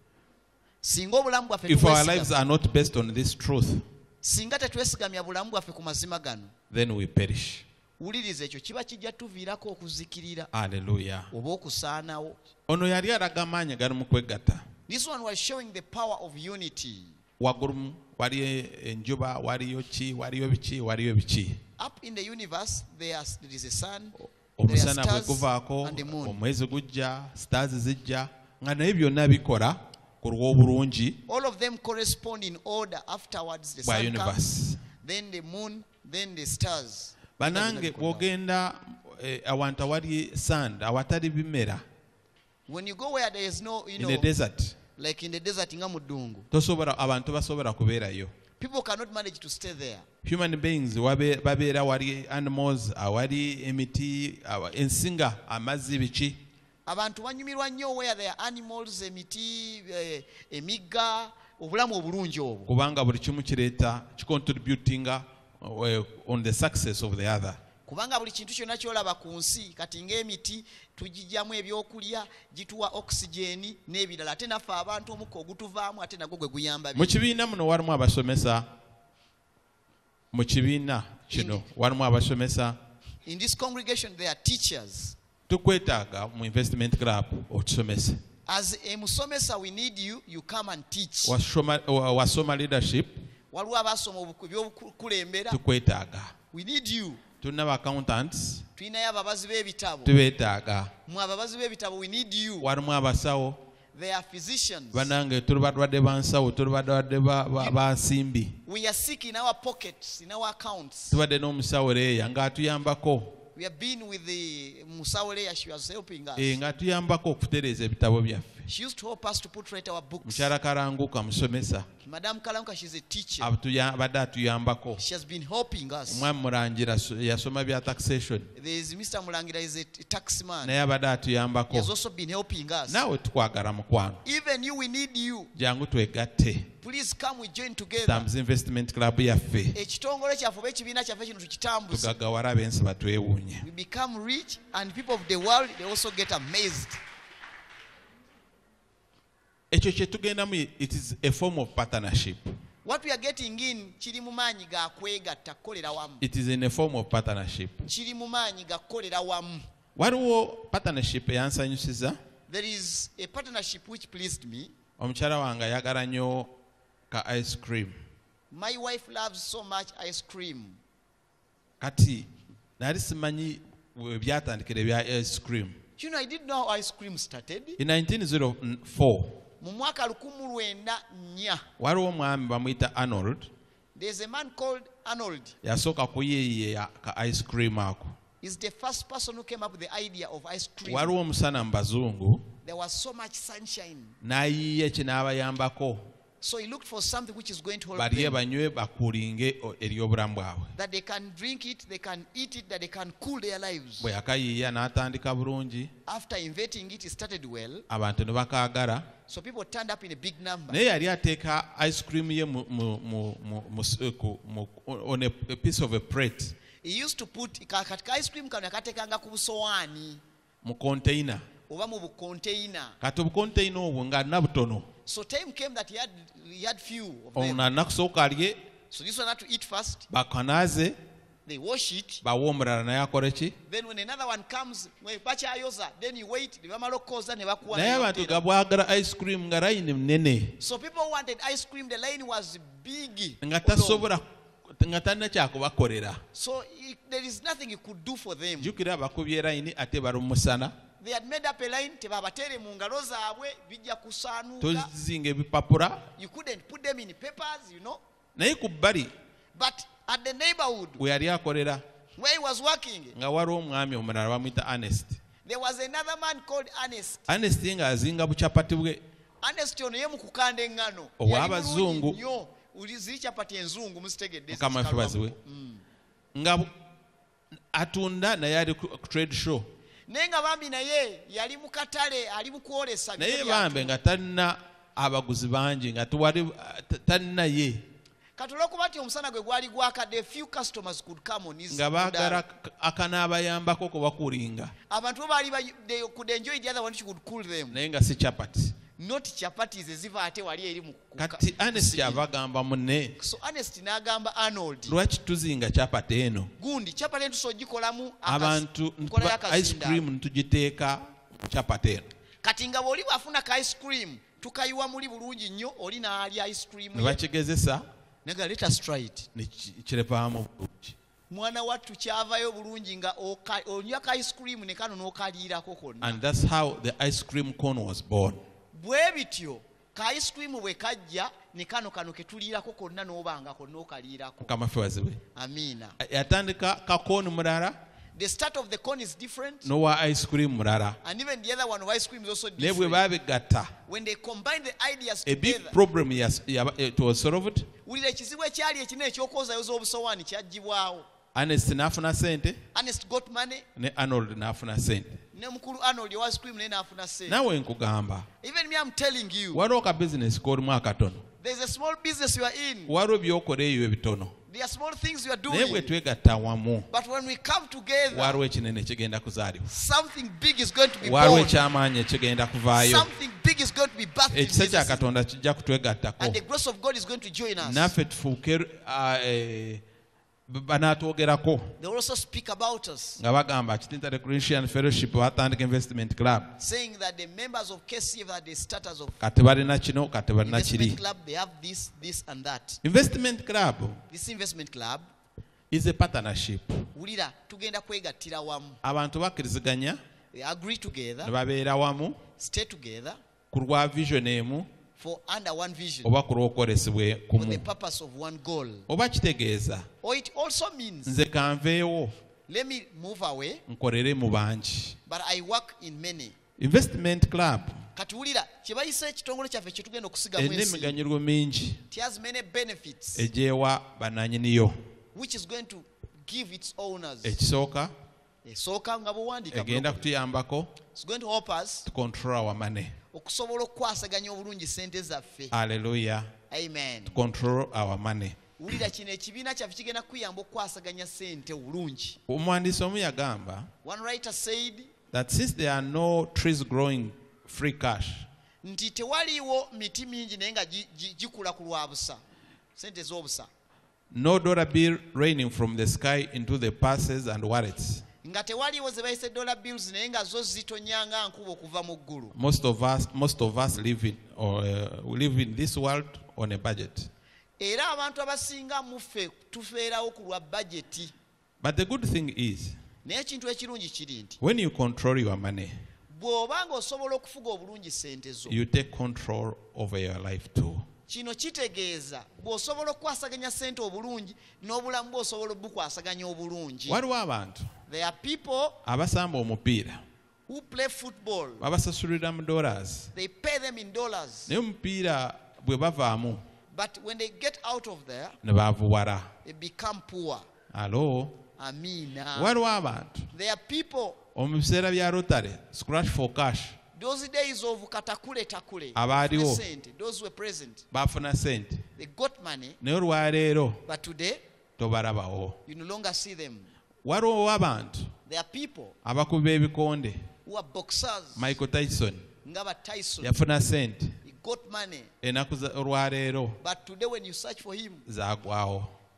Singa obulamu bwaffe if our tubwesiga- lives are not based on this truth, singa tetwesigamya bulamu bwaffe ku mazima gano, then we perish. wuliriza ekyo kiba kijja tuviirako okuzikirira Hallelujah. oba okusaanawo. Ono yali alaga amaanyi gali mu kwegatta. This one was showing the power of unity. Waggulu waliyo enjuba, waliyo ki, waliyo biki, waliyo biki. Up in the universe there is a sun, there are Omusana bwe stars guvaako, and the moon. omwezi gujja, stars zijja, nga naye byonna bikola ku lw'obulungi All of them correspond in order afterwards. The bwa sun universe. comes, then the moon, then the stars. Banange bw'ogenda awantu awali sand, awatali bimera, When you go where there is no, in the desert, like in the desert nga mu ddungu, abantu basobola kubeerayo. people cannot manage to stay there. Human beings babeera wali animals, awali emiti, ensinga, amazzi, biki. Abantu banyumirwa nnyo where there are animals, emiti, emigga, obulamu obulungi obwo. Kubanga buli kimu kireeta kicontributinga on the success of the other. Kubanga buli kintu kyonna kyolaba ku nsi kati ng'emiti tugijjamu ebyokulya, gituwa oxygen n'ebirala, ate naffe abantu omukka ogutuvaamu ate nagwo gwe guyamba Mu kibiina muno walimu abasomesa. Mu kibiina kino walimu abasomesa. In this congregation there are teachers. Tukwetaaga mu investment club otusomese. As a musomesa we need you, you come and teach. Wasoma leadership Waliwo abasoma ebyobukulembera, tukwetaaga. we need you. Tulina ba accountants Tulinayo ababazi b'ebitabo, tubeetaaga. mu ababazi b'ebitabo we need you. Walimu abasawo. There are physicians. Banange tuli balwadde ba nsawo, tuli balwadde ba nsimbi. We are sick in our pockets, in our accounts. Tubadde n'omusawo leeya ng'atuyambako. We have been with the Musawaleya, she was helping us. Ng'atuyambako okutereeza ebitabo byaffe. She used to help us to put right our books. Mukyala Kalanguka musomesa. Madame Kalanka, she's a teacher. Abadde atuyambako. She has been helping us. Omwami Mulangira yasoma bya taxation. There is Mr. Mulangira, is a tax man. Naye abadde He atuyambako. has also been helping us. Naawe tukwagala mukwano. Even you, we need you. Jangu twegatte. Please come, we join together. Stamps Investment Club yaffe. Ekitongole kyaffe oba ekibiina kyaffe kino tukitambuze. Tugaggawala ab'ensi batwewuunye. We become rich and people of the world, they also get amazed. Ekyo kye tugendamu, it is a form of partnership. What we are getting in kiri mu maanyi ga kwegatta kukolera wamu. It is in a form of partnership. Kiri mu maanyi ga kukolera wamu. Waliwo partnership eyansanyusiza. There is a partnership which pleased me. Omukyala wange ayagala nnyo ka ice cream. My wife loves so much ice cream. Kati nali simanyi we byatandikira ebya ice cream. You know, I didn't know how ice cream started. In 1904, Mu mwaka 1904, waliwo omwami bamuyita Arnold. there's a man called Arnold. Yasooka kuyiiya ka ice cream ako. He's the first person who came up with the idea of ice cream. Waliwo omusana mu bazungu There was so much sunshine. n'ayiiya kye n'abayambako So he looked for something which is going to help balye them. banywe bakuulinge eri obulamu bwabwe. That they can drink it, they can eat it, that they can cool their lives. Bwe yakayiiya n'atandika bulungi, After inventing it, it started well. abantu ne bakaagala. So people turned up in a big number. Naye yali ateeka ice cream ye on a piece of a plate, He used to put katika ice cream kano yakatekanga ku busowaani mu container. oba mu bukonteina. Kati obukonteina obwo ng'alina butono. So time came that he had few of Ono them. alina kusooka alye, So this one had to eat first. bakanaaze, they wash it. bawa omulala naye akole ki. Then when another one comes, when bakyayoza, then you wait, ne bamala okkoza ne bakuwa. naye abantu ga bwagala ice cream nga line munene So people wanted ice cream, the line was big. nga tasobola nga talina kyakubakolera. So there is nothing you could do for them. jjukira abakubye line ate bali mu musana They had made up a line, tebabatere mu ngalo zaabwe bijja kusaanuuka. tozinga ebipapula You couldn't put them in papers, you know. naye ku bbali But at the neighborhood bwe yali akolera where he was working, nga waliwo omwami omulala bamuyita Ernest. there was another man called Ernest. Ernest ng'azinga bucapati bwe Ernest ono ye mu kukanda eŋŋano. Ow'abazungu. Yali mulungi nnyo. Ziri capati enzungu musitegedde. Mukama waffe baziwe. nga atunda naye ali ku trade show Naye nga bambi naye yali mu katale ali mu kwolesa. naye bambe nga talina abaguzi bangi nga talina ye Kati olw'okuba nti omusana gwe gwali gwakadde, few customers could come on his nga baagala akanaabayambako kubakulinga abantu bo baali they could enjoy the other one, you could cool them. naye nga si chapati. Not chapatis eziva ate wali eri mu kati Ernest abagamba munne So Ernest n'agamba Arnold, lwaki tuzinga chapati eno gundi chapati entuso gikolamu abantu ice cream ntugiteeka chapati eno kati nga bw'oli bw'afuna ka ice cream tukayiwa muli bulungi nnyo oli n'alya ice cream ne bakigezesa naga let us try it. ne kirevaamu bulungi. Mwana wattu kyavayo bulungi nga onywa ka ice cream ne kano n'okaliirako konna. And that's how the ice cream cone was born. Bwe bityo ka ice cream bwe kajja ne kano ke tuliirako konna n'obanga konna okaliirako. Mukama ffe bazibe. Amiina. Yatandika kakooni mulala The start of the cone is different, n'owa ice cream mulala and even the other one of ice cream is also naye bwe different. baabigatta When they combine the ideas a big together, problem it was solved. wulira ekizibu ekyali ekinene eky'okwozayo z'obusowaani kyaggyibwawo. Ernest n'afuna sente Ernest got money, ne Arnold n'afuna sente. ne mukulu Arnold owa ice cream naye n'afuna sente. Naawe nkugamba Even me, I'm telling you, waliwo ka bizinesi k'olimu akatono there's a small business you are in. waliwo byokola eyo ebitono There are small things you are naye bwe doing. twegatta wamu But when we come together, waliwo ekinene ekigenda kuzaalibwa something big is going to be waliwo born. ekyamaanyi ekigenda kuvaayo Something big is going to be birthed in ekisa kya Jesus. katonda kijja kutwegattako And the grace of God is going to join us. naffe tufuuke banaatwogerako They will also speak about us, nga bagamba Kitinta Christian Fellowship batandika investment club saying that the members of KCF are the starters of kati balina kino kati balina kiri. investment club. They have this and that. Investment club This investment club, is a partnership. wulira tugenda kwegattira wamu. Abantu bakkiriziganya They agree ne together, babeera wamu stay together ku lwa vision emu for under one vision, oba ku lw'okwolesebwe for kumu. the purpose of one goal. Oba kitegeeza Or it also means, nze kanveewo let me move away, nkolere mu bangi. but I work in many. Investment club Kati wulira kye bayise ekitongole kyaffe kye tugenda okusigamu erina ensi. emiganyulo mingi It has many benefits egyewa bannanyiniyo. which is going to give its owners. Ekisooka Esooka nga bw'owandiika egenda blog. kutuyambako It's going to help us to control our money. okusobola okukwasaganya obulungi sente zaffe. Hallelujah. Amen. To control our money. Wulira kino ekibiina kyaffe kigenda kuyamba okukwasaganya sente obulungi. Omuwandiisi omu yagamba One writer said that since there are no trees growing free cash, nti tewaliiwo miti mingi naye nga gikula ku lwa busa, sente z'obusa, no dollar bill raining from the sky into the purses and wallets, nga tewaliiwo ze bayise dollar bills naye nga zo zitonyanga nkuba okuva mu ggulu. most of us live in this world on a budget. Era abantu abasinga muffe tufeerawo ku lwa bajeti. But the good thing is, Naye ekintu ekirungi kiri nti when you control your money, bw'oba ng'osobola okufuga obulungi sente zo, you take control over your life too. kino kitegeeza bw'osobola okukwasaganya sente obulungi n'obulamu bw'osobola obukwasaganya obulungi. Waliwo abantu There are people abasamba omupiira who play football. babasasulira mu dollars, They pay them in dollars. naye omupiira bwe bavaamu But when they get out of there, ne baavuwala. they become poor. Alo, Amina. waliwo abantu There are people, mu biseera bya Rotary scratch for cash those days of katakule takule, Abaaliwo. those who were present, baafuna sente they got money, naye olwaleero but today tobalabawo. you no longer see them. Waliwo abantu There are people abakubi b'ebikonde. who are boxers, Michael Tyson Ngaba Tyson. yafuna sente, He got money, ennaku olwaleero but today when you search for him, zaagwawo.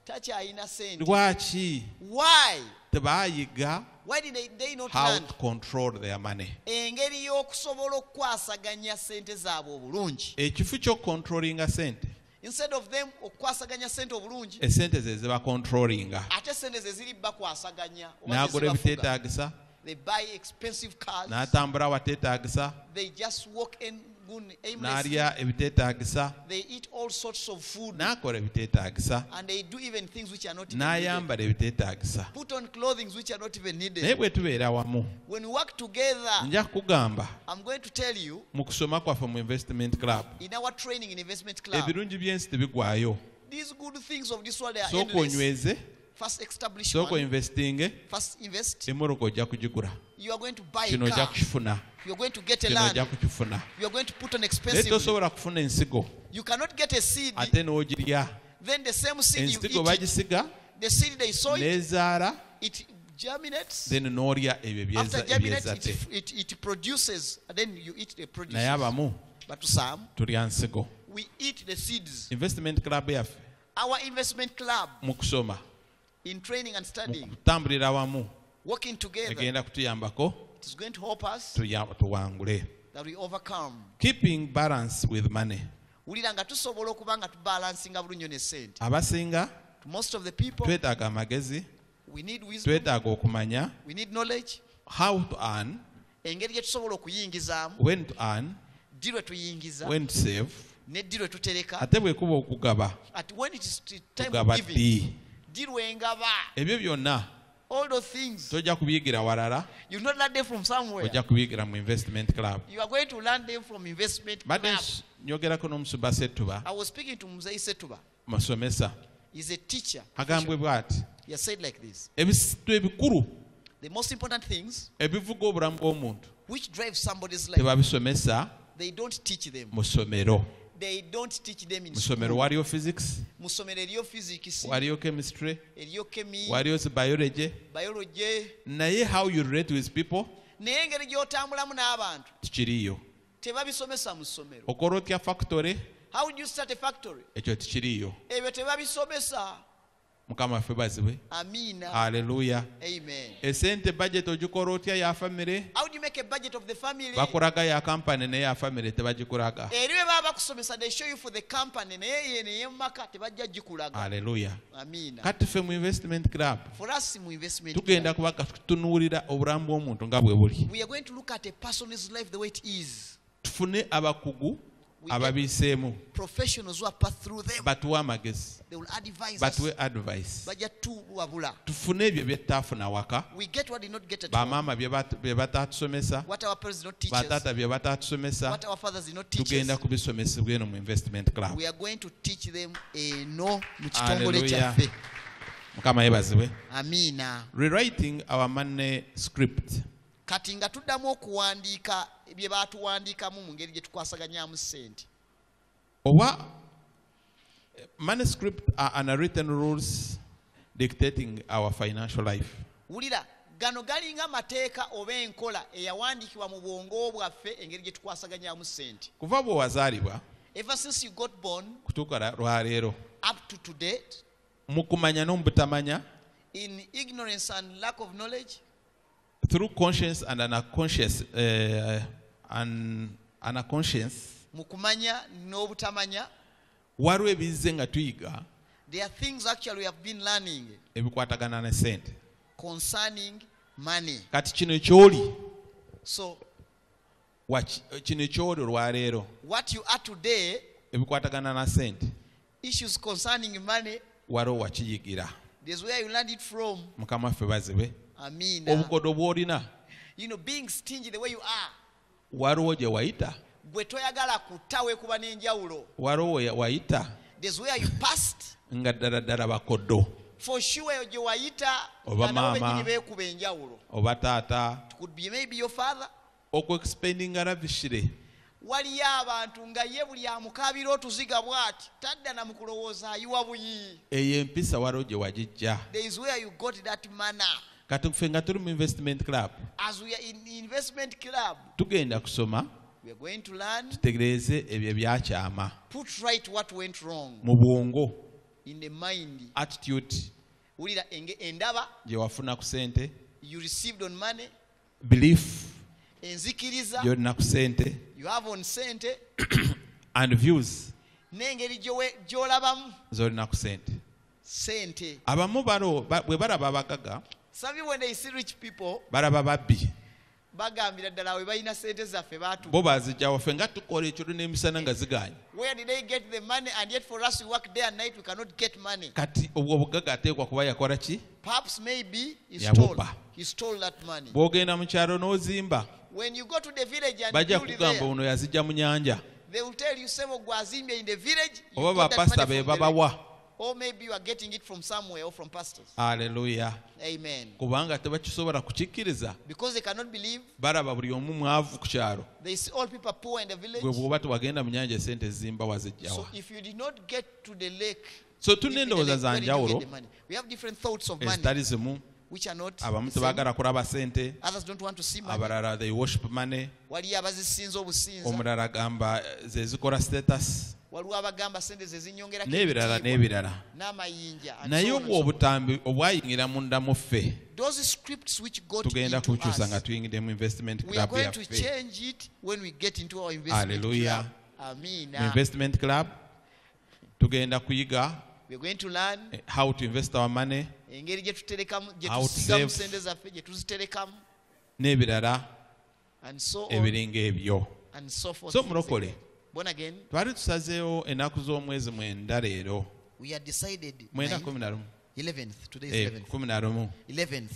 takyayina sente. Lwaki Why? tebayiga Why did they not how learn to control their money? engeri y'okusobola okukwasaganya sente zaabwe obulungi? Ekifo ky'okucontrollinga sente, Instead of them okukwasaganya sente obulungi, esente ze ziba controllinga. ate sente ze ziri bakwasaganya oba ze N'agula zibafuga. ebiteetaagisa, They buy expensive cars. n'atambula awateetaagisa, They just walk in aimlessly. n'alya ebiteetaagisa, They eat all sorts of food. n'akola ebiteetaagisa, And they do even things which are not even needed. n'ayambala ebiteetaagisa. Put on clothing which are not even Naye needed. bwe tubeera wamu, When we work together, nja kukugamba I'm going to tell you, mu kusoma kwaffe mu investment club, in our training in investment club, ebirungi by'ensi tebigwayo. these good things of this world are Sooka endless. onyweze, First establish sooka one. investinge, First invest. emmoroka ojja kugigula, You are going to buy a kino ojja car. kukifuna, You're going to get a kino ojja land. kukifuna. You are going to put on Naye expensive. tosobola kufuna ensigo You cannot get a seed. ate n'ogirya. Then the same seed you Ensigo eat it, bagisiga the seed they sow it, n'ezaala, it germinates. then n'olya ebyo After germinates, ebyezadde. it produces. And then you eat the produce. Naye abamu But to some, tulya nsigo. we eat the seeds. Investment club yaffe Our investment club, mu kusoma, in training and mu studying, kutambulira wamu, working together, egenda kutuyambako it is going to help us tuwangule. that we overcome. Keeping balance with money. Wulira nga tusobola okuba nga tubalansinga bulungi ne sente. Abasinga To most of the people, twetaaga amagezi, we need wisdom, twetaaga okumanya we need knowledge, how to earn, engeri gye tusobola okuyingizaamu, when to earn, ddi lwe tuyingiza, when to save, ne ddi lwe tutereka, ate bwekuba okugaba, at when it is time tugaba of giving, ddi. ddi lwe ngaba. Ebyo byonna All those things, tojja kubiyigira walala, you not learn them from somewhere. ojja kubiyigira mu investment club. You are going to learn them from investment Badde club. nyogerako n'omusumba Ssettuba, I was speaking to Mzee Setuba. musomesa, He's a teacher. agambwe bw'ati, He has said like this. ebintu ebikulu The most important things ebivuga obulamu bw'omuntu which drive somebody's life, tebabisomesa they don't teach them. mu ssomero. They don't teach them in Mu ssomero school. waliyo physics, Mu ssomero eriyo physics, waliyo chemistry, eriyo chemi, waliyo biology, biology. naye how you relate with people Naye engeri gy'otambulamu n'abantu tikiriyo. tebabisomesa mu ssomero. Okola otya factory, How would you start a factory? ekyo tikiriyo. Ebyo tebabisomesa. Mukama waffe bazibwe. Amiina. Haleluya. Amen. Esente budget ogikola otya ya family, How do you make a budget of the family? bakulaga ya company naye ya family tebagikulaga. Eri bwe baba bakusomesa, they show you for the company, naye ye neye mumaka tebajja gikulaga. Haleluya. Amiina. Kati ffe mu investment club For us mu investment, tugenda kuba tutunuulira obulamu bw'omuntu nga bwe buli. we are going to look at a person's life the way it is. Tufune abakugu ababiiseemu, Professionals who have passed through them, batuwe amagezi, they will advise us. batuwe advice. Bajja tuwabula. Tufune ebyo bye tutaafuna waka, We get what did not get at home. bamaama bye bataatusomesa, What our parents did not teach us. bataata bye bataatusomesa, What our fathers did not teach tugenda us. kubisomesebwa eno mu investment club. We are going to teach them eno mu kitongole Hallelujah. kyaffe. Mukama yeebazibwe. Amiina. Rewriting our money script. Kati nga tuddamu okuwandiika bye baatuwandiikamu mu ngeri gye tukwasaganyaamu ssente. Oba manuscript are unwritten rules dictating our financial life. Wulira, gano galinga amateeka oba enkola eyawandiikibwa mu bwongo bwaffe engeri gye tukwasaganyaamu ssente. Kuva bwe wazaalibwa Ever since you got born kutuuka lwaleero, up to today, mu kumanya n'omubutamanya, in ignorance and lack of knowledge, through conscious and unconscious, mu kumanya n'obutamanya, waliwo ebizze nga tuyiga there are things actually we have been learning ebikwatagana ne ssente. concerning money. Kati kino ekyoli, So kino ekyoli olwaleero what you are today, ebikwatagana na ssente, issues concerning money, waliwo wakiyigira. there's where you learned it from. Mukama waffe bazibwe. Amiina. Obukodo bw'olina You know, being stingy the way you are, waliwo gye wayita, gwe toyagala kutta weekuba n'enjawulo. waliwo we wayita There's where you passed. nga ddala ddala bakodo For sure gye wayita Oba nga nabo maama. bennyini beekuba enjawulo. oba taata, It could be maybe your father. okwexpendinga lavishire. Waliyo abantu nga ye buli amukaabira otuziga bw'ati tadda na mu kulowooza ayiwa buyi. Eyo empisa waliwo gye wagijja. There is where you got that manner. Kati ffe nga tuli mu investment club As we are in the investment club, tugenda kusoma we are going to learn, tutegereeze ebyo ebyakyama put right what went wrong mu bwongo. in the mind. attitude Ulira endaba gye wafuna ku sente, you received on money, belief enzikiriza gy'olina ku sente, you have on sente, and views n'engeri gy'olabamu z'olina ku sente. sente. Abamu bwe baraba abagaga Some people when they see rich people baraba babbi, bagambira ddala we balina sente zaffe baatu. bo bazijjawo ffe nga tukola ekiro n'emisana nga zigaanye. Where did they get the money? And yet for us we work day and night, we cannot get money. Kati obwo obugagga ateekwa kuba yakola ki? Perhaps maybe he Yabubba. stole that money. Bw'ogenda mu kyalo n'ozimba When you go to the village and bajja build kugamba there, ono yazijja mu nyanja, they will tell you Sebo Gwazimbia in the village. You oba got that bapasita money be from the babawa. village. Or maybe you are getting it from somewhere or from pastors. Aleluya. Amen. Kubanga tebakisobola kukikkiriza, Because they cannot believe, baraba buli omu mwavu ku kyalo. they see all people are poor in the village. Gwe bw'oba tewagenda mu nyanja esente zimba So wazijjawa. if you did not get to the lake, So deep tulina in the endowooza lake, za where did you get njawulo the money? We have different thoughts of money, ezitali zimu. which are not Abamu the same. tebaagala kulaba sente, Others don't want to see money. abalala they worship money, Waliyo abazisinza obusinza, omulala agamba ze zikola status, waliwo abagamba sente ze zinyongerako n'ebirala ebitiibwa, n'ebirala. n'amayinja, and Naye so on and obwo so forth. obutambi obwayingira munda mu ffe Those scripts which got tugenda into kukyusa nga us, tuyingidde mu investment we are club going to yaffe. change it when we get into our investment Hallelujah. club. Amen. Mu investment club tugenda kuyiga We're going to learn how to invest our money engeri gye tuterekamu, gye How to tusigamu save. sente zaffe, gye tuziterekamu, n'ebirala and so on ebiringa ebyo. and so forth. So mulokole, Born again, twali tusazeewo ennaku z'omwezi mwenda leero, we had decided mwenda 9th, 11, 11th, today is 11th. 11 11th,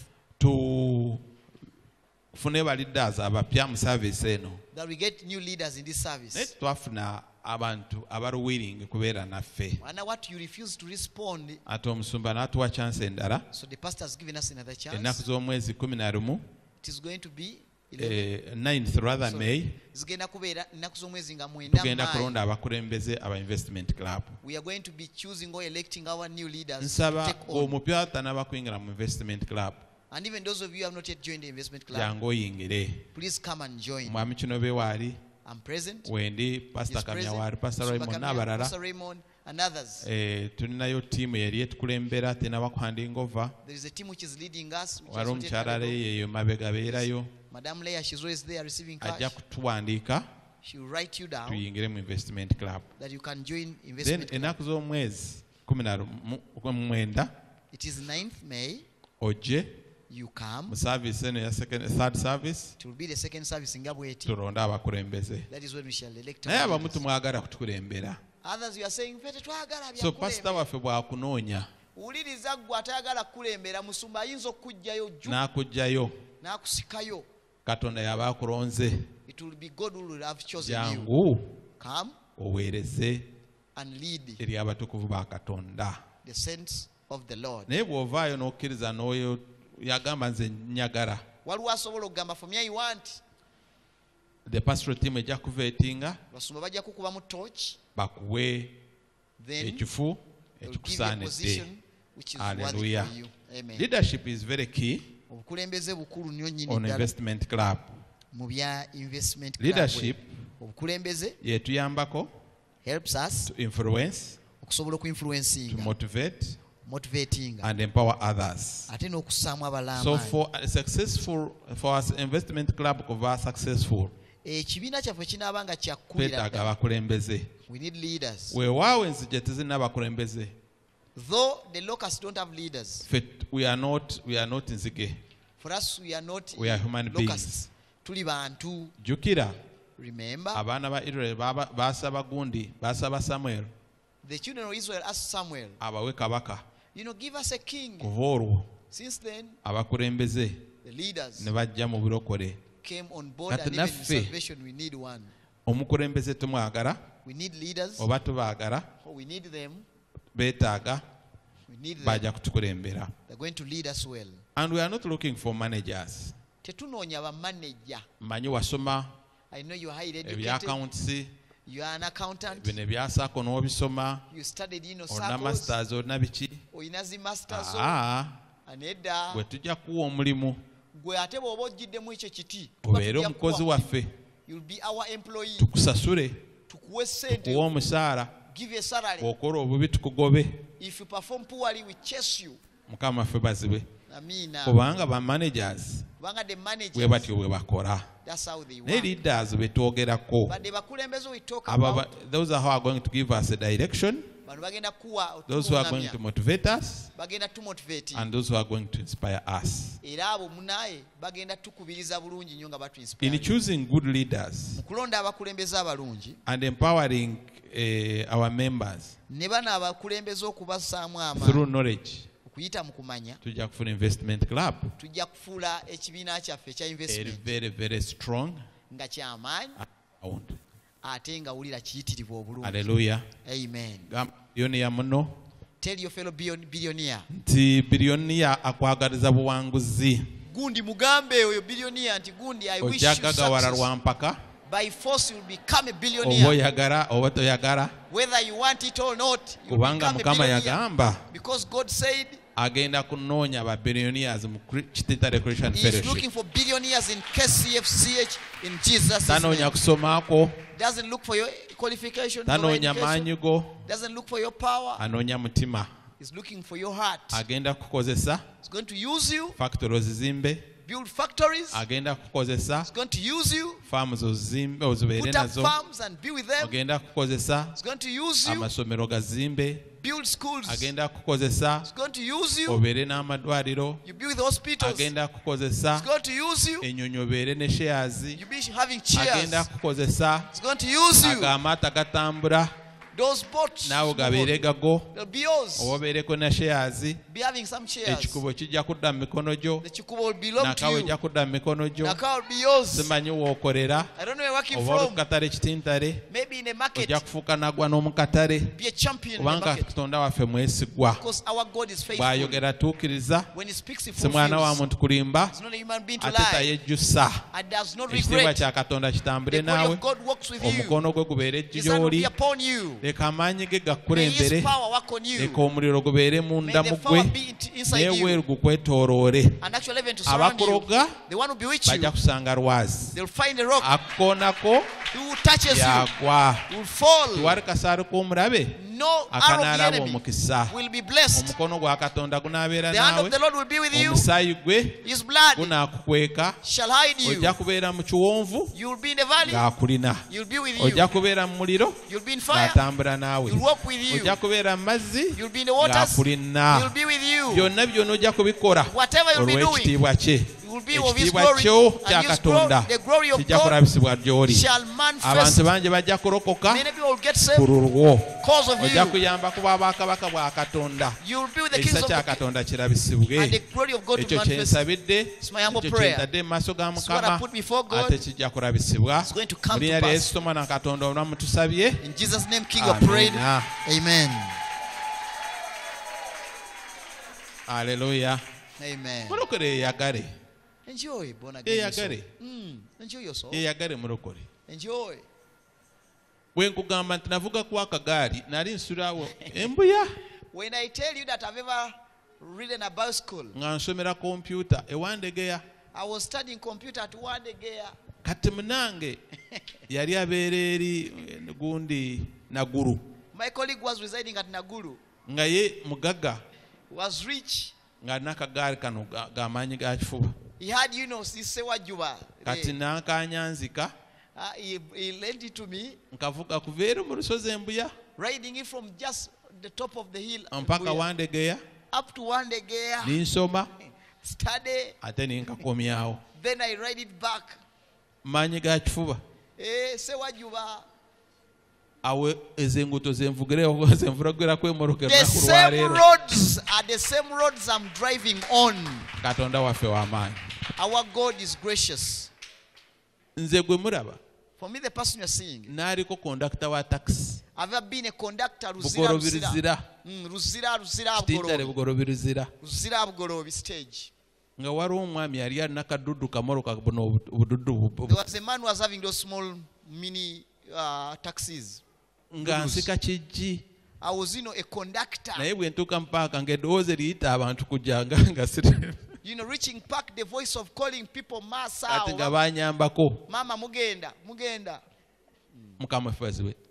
tufune ba leaders abapya mu service eno, that we get new leaders in this naye service. twafuna abantu abaruwiringi kubeera naffe. And what you refuse to respond, Ate omusumba n'atuwa chance endala, so the pastor has given us another ennaku chance. z'omwezi 11, It is going to be 11th. 9th rather So, May, zigenda kubeera ennaku z'omwezi nga mwenda tugenda May. kulonda abakulembeze aba investment club. We are going to be choosing or electing our new leaders to Nsaba take on. omupya tanaba kuyingira mu investment club, And even those of you who have not yet joined the investment club, jangu oyingire. please come and join. Mwami kino be waali, I'm present. wendi He's pastor kamya present. waali, pastor Super Raymond Kamya, n'abalala. Pastor Raymond and others. Tulinayo tiimu yali etukulembera tenaba kuhanding over. There is a team which is leading us. Which Wali has not yet omukyala handed over. leeyo mabega abeerayo, Madam Leah, she's always there receiving ajja cash. kutuwandiika She will write you down tuyingire mu investment club. that you can join Then investment club. ennaku z'omwezi 19 It is 9th May. ojje You come. mu service eno ya third service, It will be the second service in Gabweti. tulonde abakulembeze. That is when we shall elect Naye our abamu leaders. tumwagala kutukulembera. Others you are saying, "Fete twagala So pastor byakulembera." waffe bw'akunoonya Wuliriza ggwe atayagala kukulembera, musumba ayinza okkuggyayo jju n'akuggyayo, n'akusikayo. Katonda yaba akulonze. It will be God who will have chosen you. Jangu Come oweereze and lead eri abatukuvu ba Katonda. the saints of the Lord. Naye bw'ovaayo n'okkiriza n'oyo yagamba nze nyagala, Waliwo asobola okugamba from here you want. the pastoral team ejja kuveetinga Basumba bajja kukubamu torch. bakuwe Then ekifu they will give you a ekikusaanidde. position which is worthy Hallelujah. for you. Amen. Leadership is very key Obukulembeze bukulu nnyo nnyini on ddala investment club. mu bya investment club. Leadership Obukulembeze yetuyambako helps us to influence, okusobola to okuinfluencinga, motivate motivatinga, and empower others. ate n'okussaamu abalala So amaanyi. for us investment club kuba successful, Ekibiina kyaffe kinaaba nga kyakkulira twetaaga ddala. abakulembeze. We need leaders. Weewaawo enzige tezirina abakulembeze. Though the locusts don't have leaders, Ffe we are not nzige. for us we are not We are human locusts. Tuli bantu. Jjukira Remember, abaana ba Israel baasaba gundi, baasaba Samuel the children of Israel asked Samuel, abawe kabaka. give us a king. Kuva olwo Since then, abakulembeze the leaders ne bajja mu birokole. came on board, Kati and even in naffe salvation we need one. Omukulembeze tumwagala We need leaders. oba tubaagala, Oh, we need them. beetaaga We need them. bajja kutukulembera. They're going to lead us well. And we are not looking for managers. Tetunoonya bamanager. Mmanyi wasoma I know you're highly educated. ebyakawuntisi, You are an accountant. bino ebyasaako n'obisoma, You studied in olina circles. masters olina biki. Olina zi masters. Bwe Anedda. tujja kuwa omulimu Gwe ate bw'oba ogiddemu ekyo kiti. obeere tuba tujja omukozi kukuwa. waffe, You'll be our employee. tukusasule, Tukuwe ssente. tukuwe omusaala, give you a salary. bw'okola obubi tukugobe. If you perform poorly, we chase you. Mukama ffe bazibe. Amina. Kubanga ba managers Kubanga the bwe managers, batyo bwe bakola. that's how they Ne work. leaders be twogerako. But the bakulembeze we talk Abo about, those are who are going to give us a direction, bano bagenda kuwa those who are going to motivate us, bagenda tumotivate, and those who are going to inspire us. era abo munaye bagenda tukubiriza bulungi nnyo nga batu In inspire. choosing good leaders Mu kulonda abakulembeze abalungi and empowering our members ne bano abakulembeze okubasaamu through amaanyi knowledge, okuyita mu kumanya, tujja kufuna investment club tujja kufuula ekibiina kyaffe ekya a investment very, very strong nga kyamaanyi account. ate nga wulira kiyitirivu obulungi. Hallelujah. Amen. Billionaire muno Tell your fellow billionaire. nti billionaire akwagaliza buwanguzi. Gundi mugambe oyo billionaire nti gundi I wish Ojja you gagawala success. lwampaka By force you will become a oba billionaire. oyagala oba toyagala, Whether you want it or not, you will kubanga become a Mukama billionaire. yagamba Because God said agenda kunoonya ba billionaires mu Kititale Christian He is Fellowship. looking for billionaires in KCFCH in Jesus' Tanoonya name. kusoma kwo, Doesn't look for your qualification, your tanoonya education. maanyi go, Doesn't look for your power. anoonya mutima. He's looking for your heart. Agenda kukozesa He's going to use you, factory ozizimbe, build factories. agenda kukozesa He's going to use you, farms ozimbe ozibeere put up nazo, farms and be with them. agenda kukozesa He's going to use you, amasomero gazimbe, build schools. agenda kukozesa He's going to use you, obeere n'amadwaliro, you be with hospitals. He's agenda kukozesa going to use you, ennyonyi obeere ne shares, you be having cheers. agenda kukozesa He's going to use you. ag'amaato agatambula Those boats, naawe gabeere gago, they'll be yours. oba obeereko ne shares. Be having some shares. Ekikubo kijja kudda mu mikono gyo, The chikubo will belong to nakawe you. ejja kudda mu mikono gyo. Nakawa will be yours. Simanyi wookolera, I don't know where you're working oba oli ku from. katale kitintale, Maybe in a market. ojja kufuuka nagwa n'omu katale, Be a champion in the kubanga market. katonda waffe mwesigwa. Because our God is faithful. Bw'ayogera tuukiriza, When He speaks, He si mwana wa fulfills. muntu kulimba, He's not a human being to ate lie. tayejjusa. And does not Ekitiibwa regret. kya katonda kitambule The glory naawe, of God works with you. omukono gwe gubeere His hand will be gy'oli, upon you. leka amaanyi ge May gakkulembere, His power work on you. leka omuliro gubeere munda May mu the fire ggwe, be inside you. n'eweeru gukwetooloole. And actually even to surround you. Abakuloga The one who bewitch you. bajja kusanga lwazi, They'll find a rock. akukoonako Who touches you yagwa. will fall. Tewali kasaale k'omulabe No arrow of the akanaalaba enemy omukisa. will be blessed. Omukono gwa katonda gunaabeera The hand naawe, of the Lord will be with you. omusaayi gwe His blood gunaakukweka, shall hide you. ojja kubeera mu kiwonvu You will be in the valley. ng'akulina, You'll be with ojja you. kubeera mu muliro You'll be in fire. ng'atambula naawe, You'll walk with you. ojja kubeera mu mazzi You'll be in the waters. ng'akulina. You'll be with you. Byonna byonna ojja kubikola Whatever you'll be doing, olw'ekitiibwa kye. you will be of His Ekitiibwa glory. kyo And kya His katonda the glory of kijja God kulabisibwa gy'oli. shall Abantu manifest. bangi bajja kulokoka Many people will get ku saved lulwo. because of Ojja you. kuyamba kuba bwakabaka bwa katonda, You will be with the ekisa kings of kya the katonda kirabisibwe. and the glory of God to Ekyo kye manifest. nsabidde, It's my humble ekyo kye prayer. ntadde mu maaso ga It's what I Mukama, put before God. ate kijja kulabisibwa. It's going to come Mu to linnya lya pass. Yesu Tomwana Katonda omulamu tusabye. In Jesus' name, King of prayed. Amina. Amen. Haleluya. Amen. Mulokole yeeyagale, Enjoy, born again. yeeyagale, Enjoy yourself. yeeyagale mulokole. Enjoy. Bwe nkugamba nti navuga ku akagaali nali nsulawo embuya When I tell you that I've ever ridden a bicycle, nga nsomera kompyuta ewandegeya. I was studying computer at Wandegeya. Kati munange yali abeera eri gundi Naguru, My colleague was residing at Naguru. nga ye mugagga, Was rich. nga alina akagaali kano g'amaanyi ga kifuba. He had, this Sewajuba. Kati nankanyanzika He lent it to me, nkavuga kuva eri mu lusozi embuya riding it from just the top of the hill mpaka Buya, Wandegeya, up to Wandegeya, ninsoma study, ate ninkakomyawo. then I ride it back. Maanyi ga kifuba Sewajuba. awe ezo enguuto zenvugirako emmotoka The olunaku same lwaleero. roads are the same roads I'm driving on. Katonda waffe w'amaanyi. Our God is gracious. Nze gwe mulaba For me, the person you're seeing, naaliko kondakita wa takisi I've ever been a conductor. Bugorobiruzira, Ruzira kitintale Bugorobiruzira, Bugorobi stage. nga waliwo omwami yali alina kaduddu kamoroka buno obududdu There was a man who was having those small mini taxis. nga nsika kijji, I was, a conductor. naye bwe ntuuka mu paaka ng'eddoboozi eriyita abantu kujja nga siri Reaching back, the voice of calling people, Masa, kati nga banyambako. Mama, Mugenda. Mukama waffe bazibe.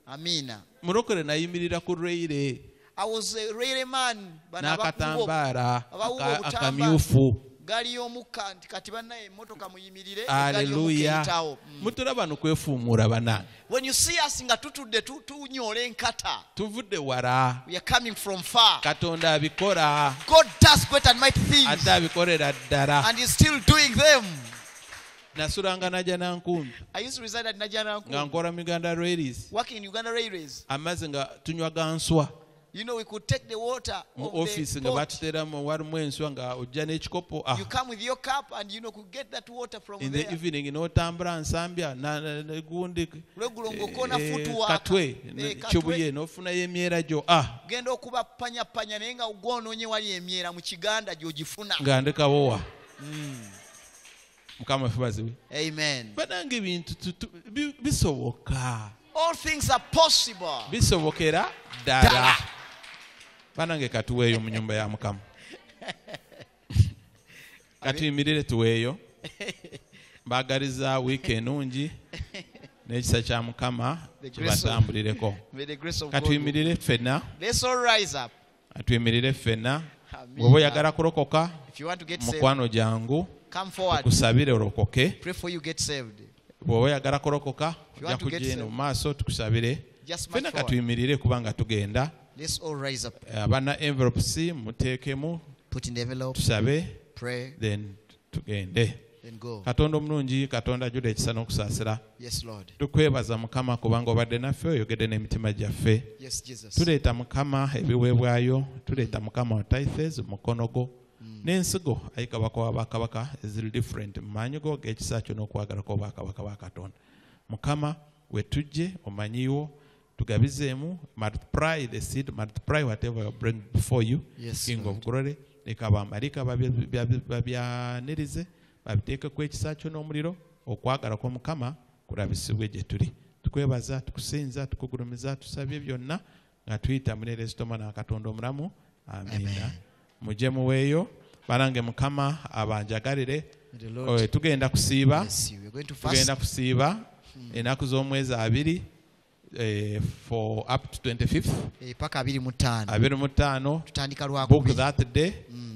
Amina. Murokore nayimirira ku reyire I was a railway man. n'akatambaala akamyufu. Gali omukka kati bannaye emmotoka muyimirire. Haleluya. Mutulaba nokwefuumuula banange. When you see us nga tutudde tunyoola enkata. Tuvudde wala. We are coming from far. Katonda abikola. God does great and mighty things. Ate abikolera ddala. And he's still doing them. Nasulanga Najja Nankumbi. I used to reside at Najja Nankumbi. Nga nkola mu Uganda Railways. Working in Uganda Railways. Amazzi nga tunywaga nswa. You know, we could take the water mu of office the nga pot. batuteramu walimu enswa nga ojja n'ekikopo. You come with your cup and you know could get that water from In there. the evening n'otambula nsambya gundi katwe kibuye n'ofunayo emyera gyo. Genda okuba panya naye nga gwonoonye wali emyera mu kiganda gy'ogifuna. Nga ndekabowa. Mukama waffe baziwe. Amen. Banange ebintu bisoboka. All things are possible. Bisobokera ddala. Banange katuweeyo mu nyumba ya Mukama. Katuyimirire tuweeyo. Mbagaliza wiiki ennungi n'ekisa kya Mukama kibatambulireko. Katuyimirire ffenna. Let's all rise up. Katuyimirire ffenna. Bw'oba oyagala kulokoka mukwano jangu come forward. Tukusabire olokoke. Pray for you get saved. Bw'oba oyagala kulokoka ojja kujja eno mu maaso tukusabire. Ffenna katuyimirire kubanga tugenda. Let's all rise up. Abana envelopes muteekemu. Put in the envelope. Tusabe. Pray. Then tugende. Then go. Katonda omulungi, Katonda ajjudde ekisa n'okusaasira. Yes, Lord. Tukwebaza Mukama kubanga obadde naffe oyogedde n'emitima gyaffe. Yes, Jesus. Tuleeta Mukama ebiweebwayo, tuleeta Mukama wa tithes mukono gwo. N'ensigo ayi kabaka wa bakabaka eziri different mu maanyi go g'ekisa kyo n'okwagala kw'obwakabaka bwa Katonda. Mukama we tujje omanyiwo tugabizeemu, multiply the seed, multiply whatever you bring before you. Yes, King Lord. of glory. Leka bamalika babyanirize babiteeke ku ekisa kyo n'omuliro okwagala kw'Omukama kulabisibwe gye tuli. Tukwebaza, tukusinza, tukugulumiza, tusabye byonna nga tuyita mu Kristo na Katonda omulamu. Amina. Mujje muweeyo balange Mukama abanjagalire. Tugenda kusiiba. Yes, we're going to Tugenda fast. kusiiba ennaku z'omwezi 2 for up to 25th. Paka 25. Tutandika Tutandika lwakubiri. book that day.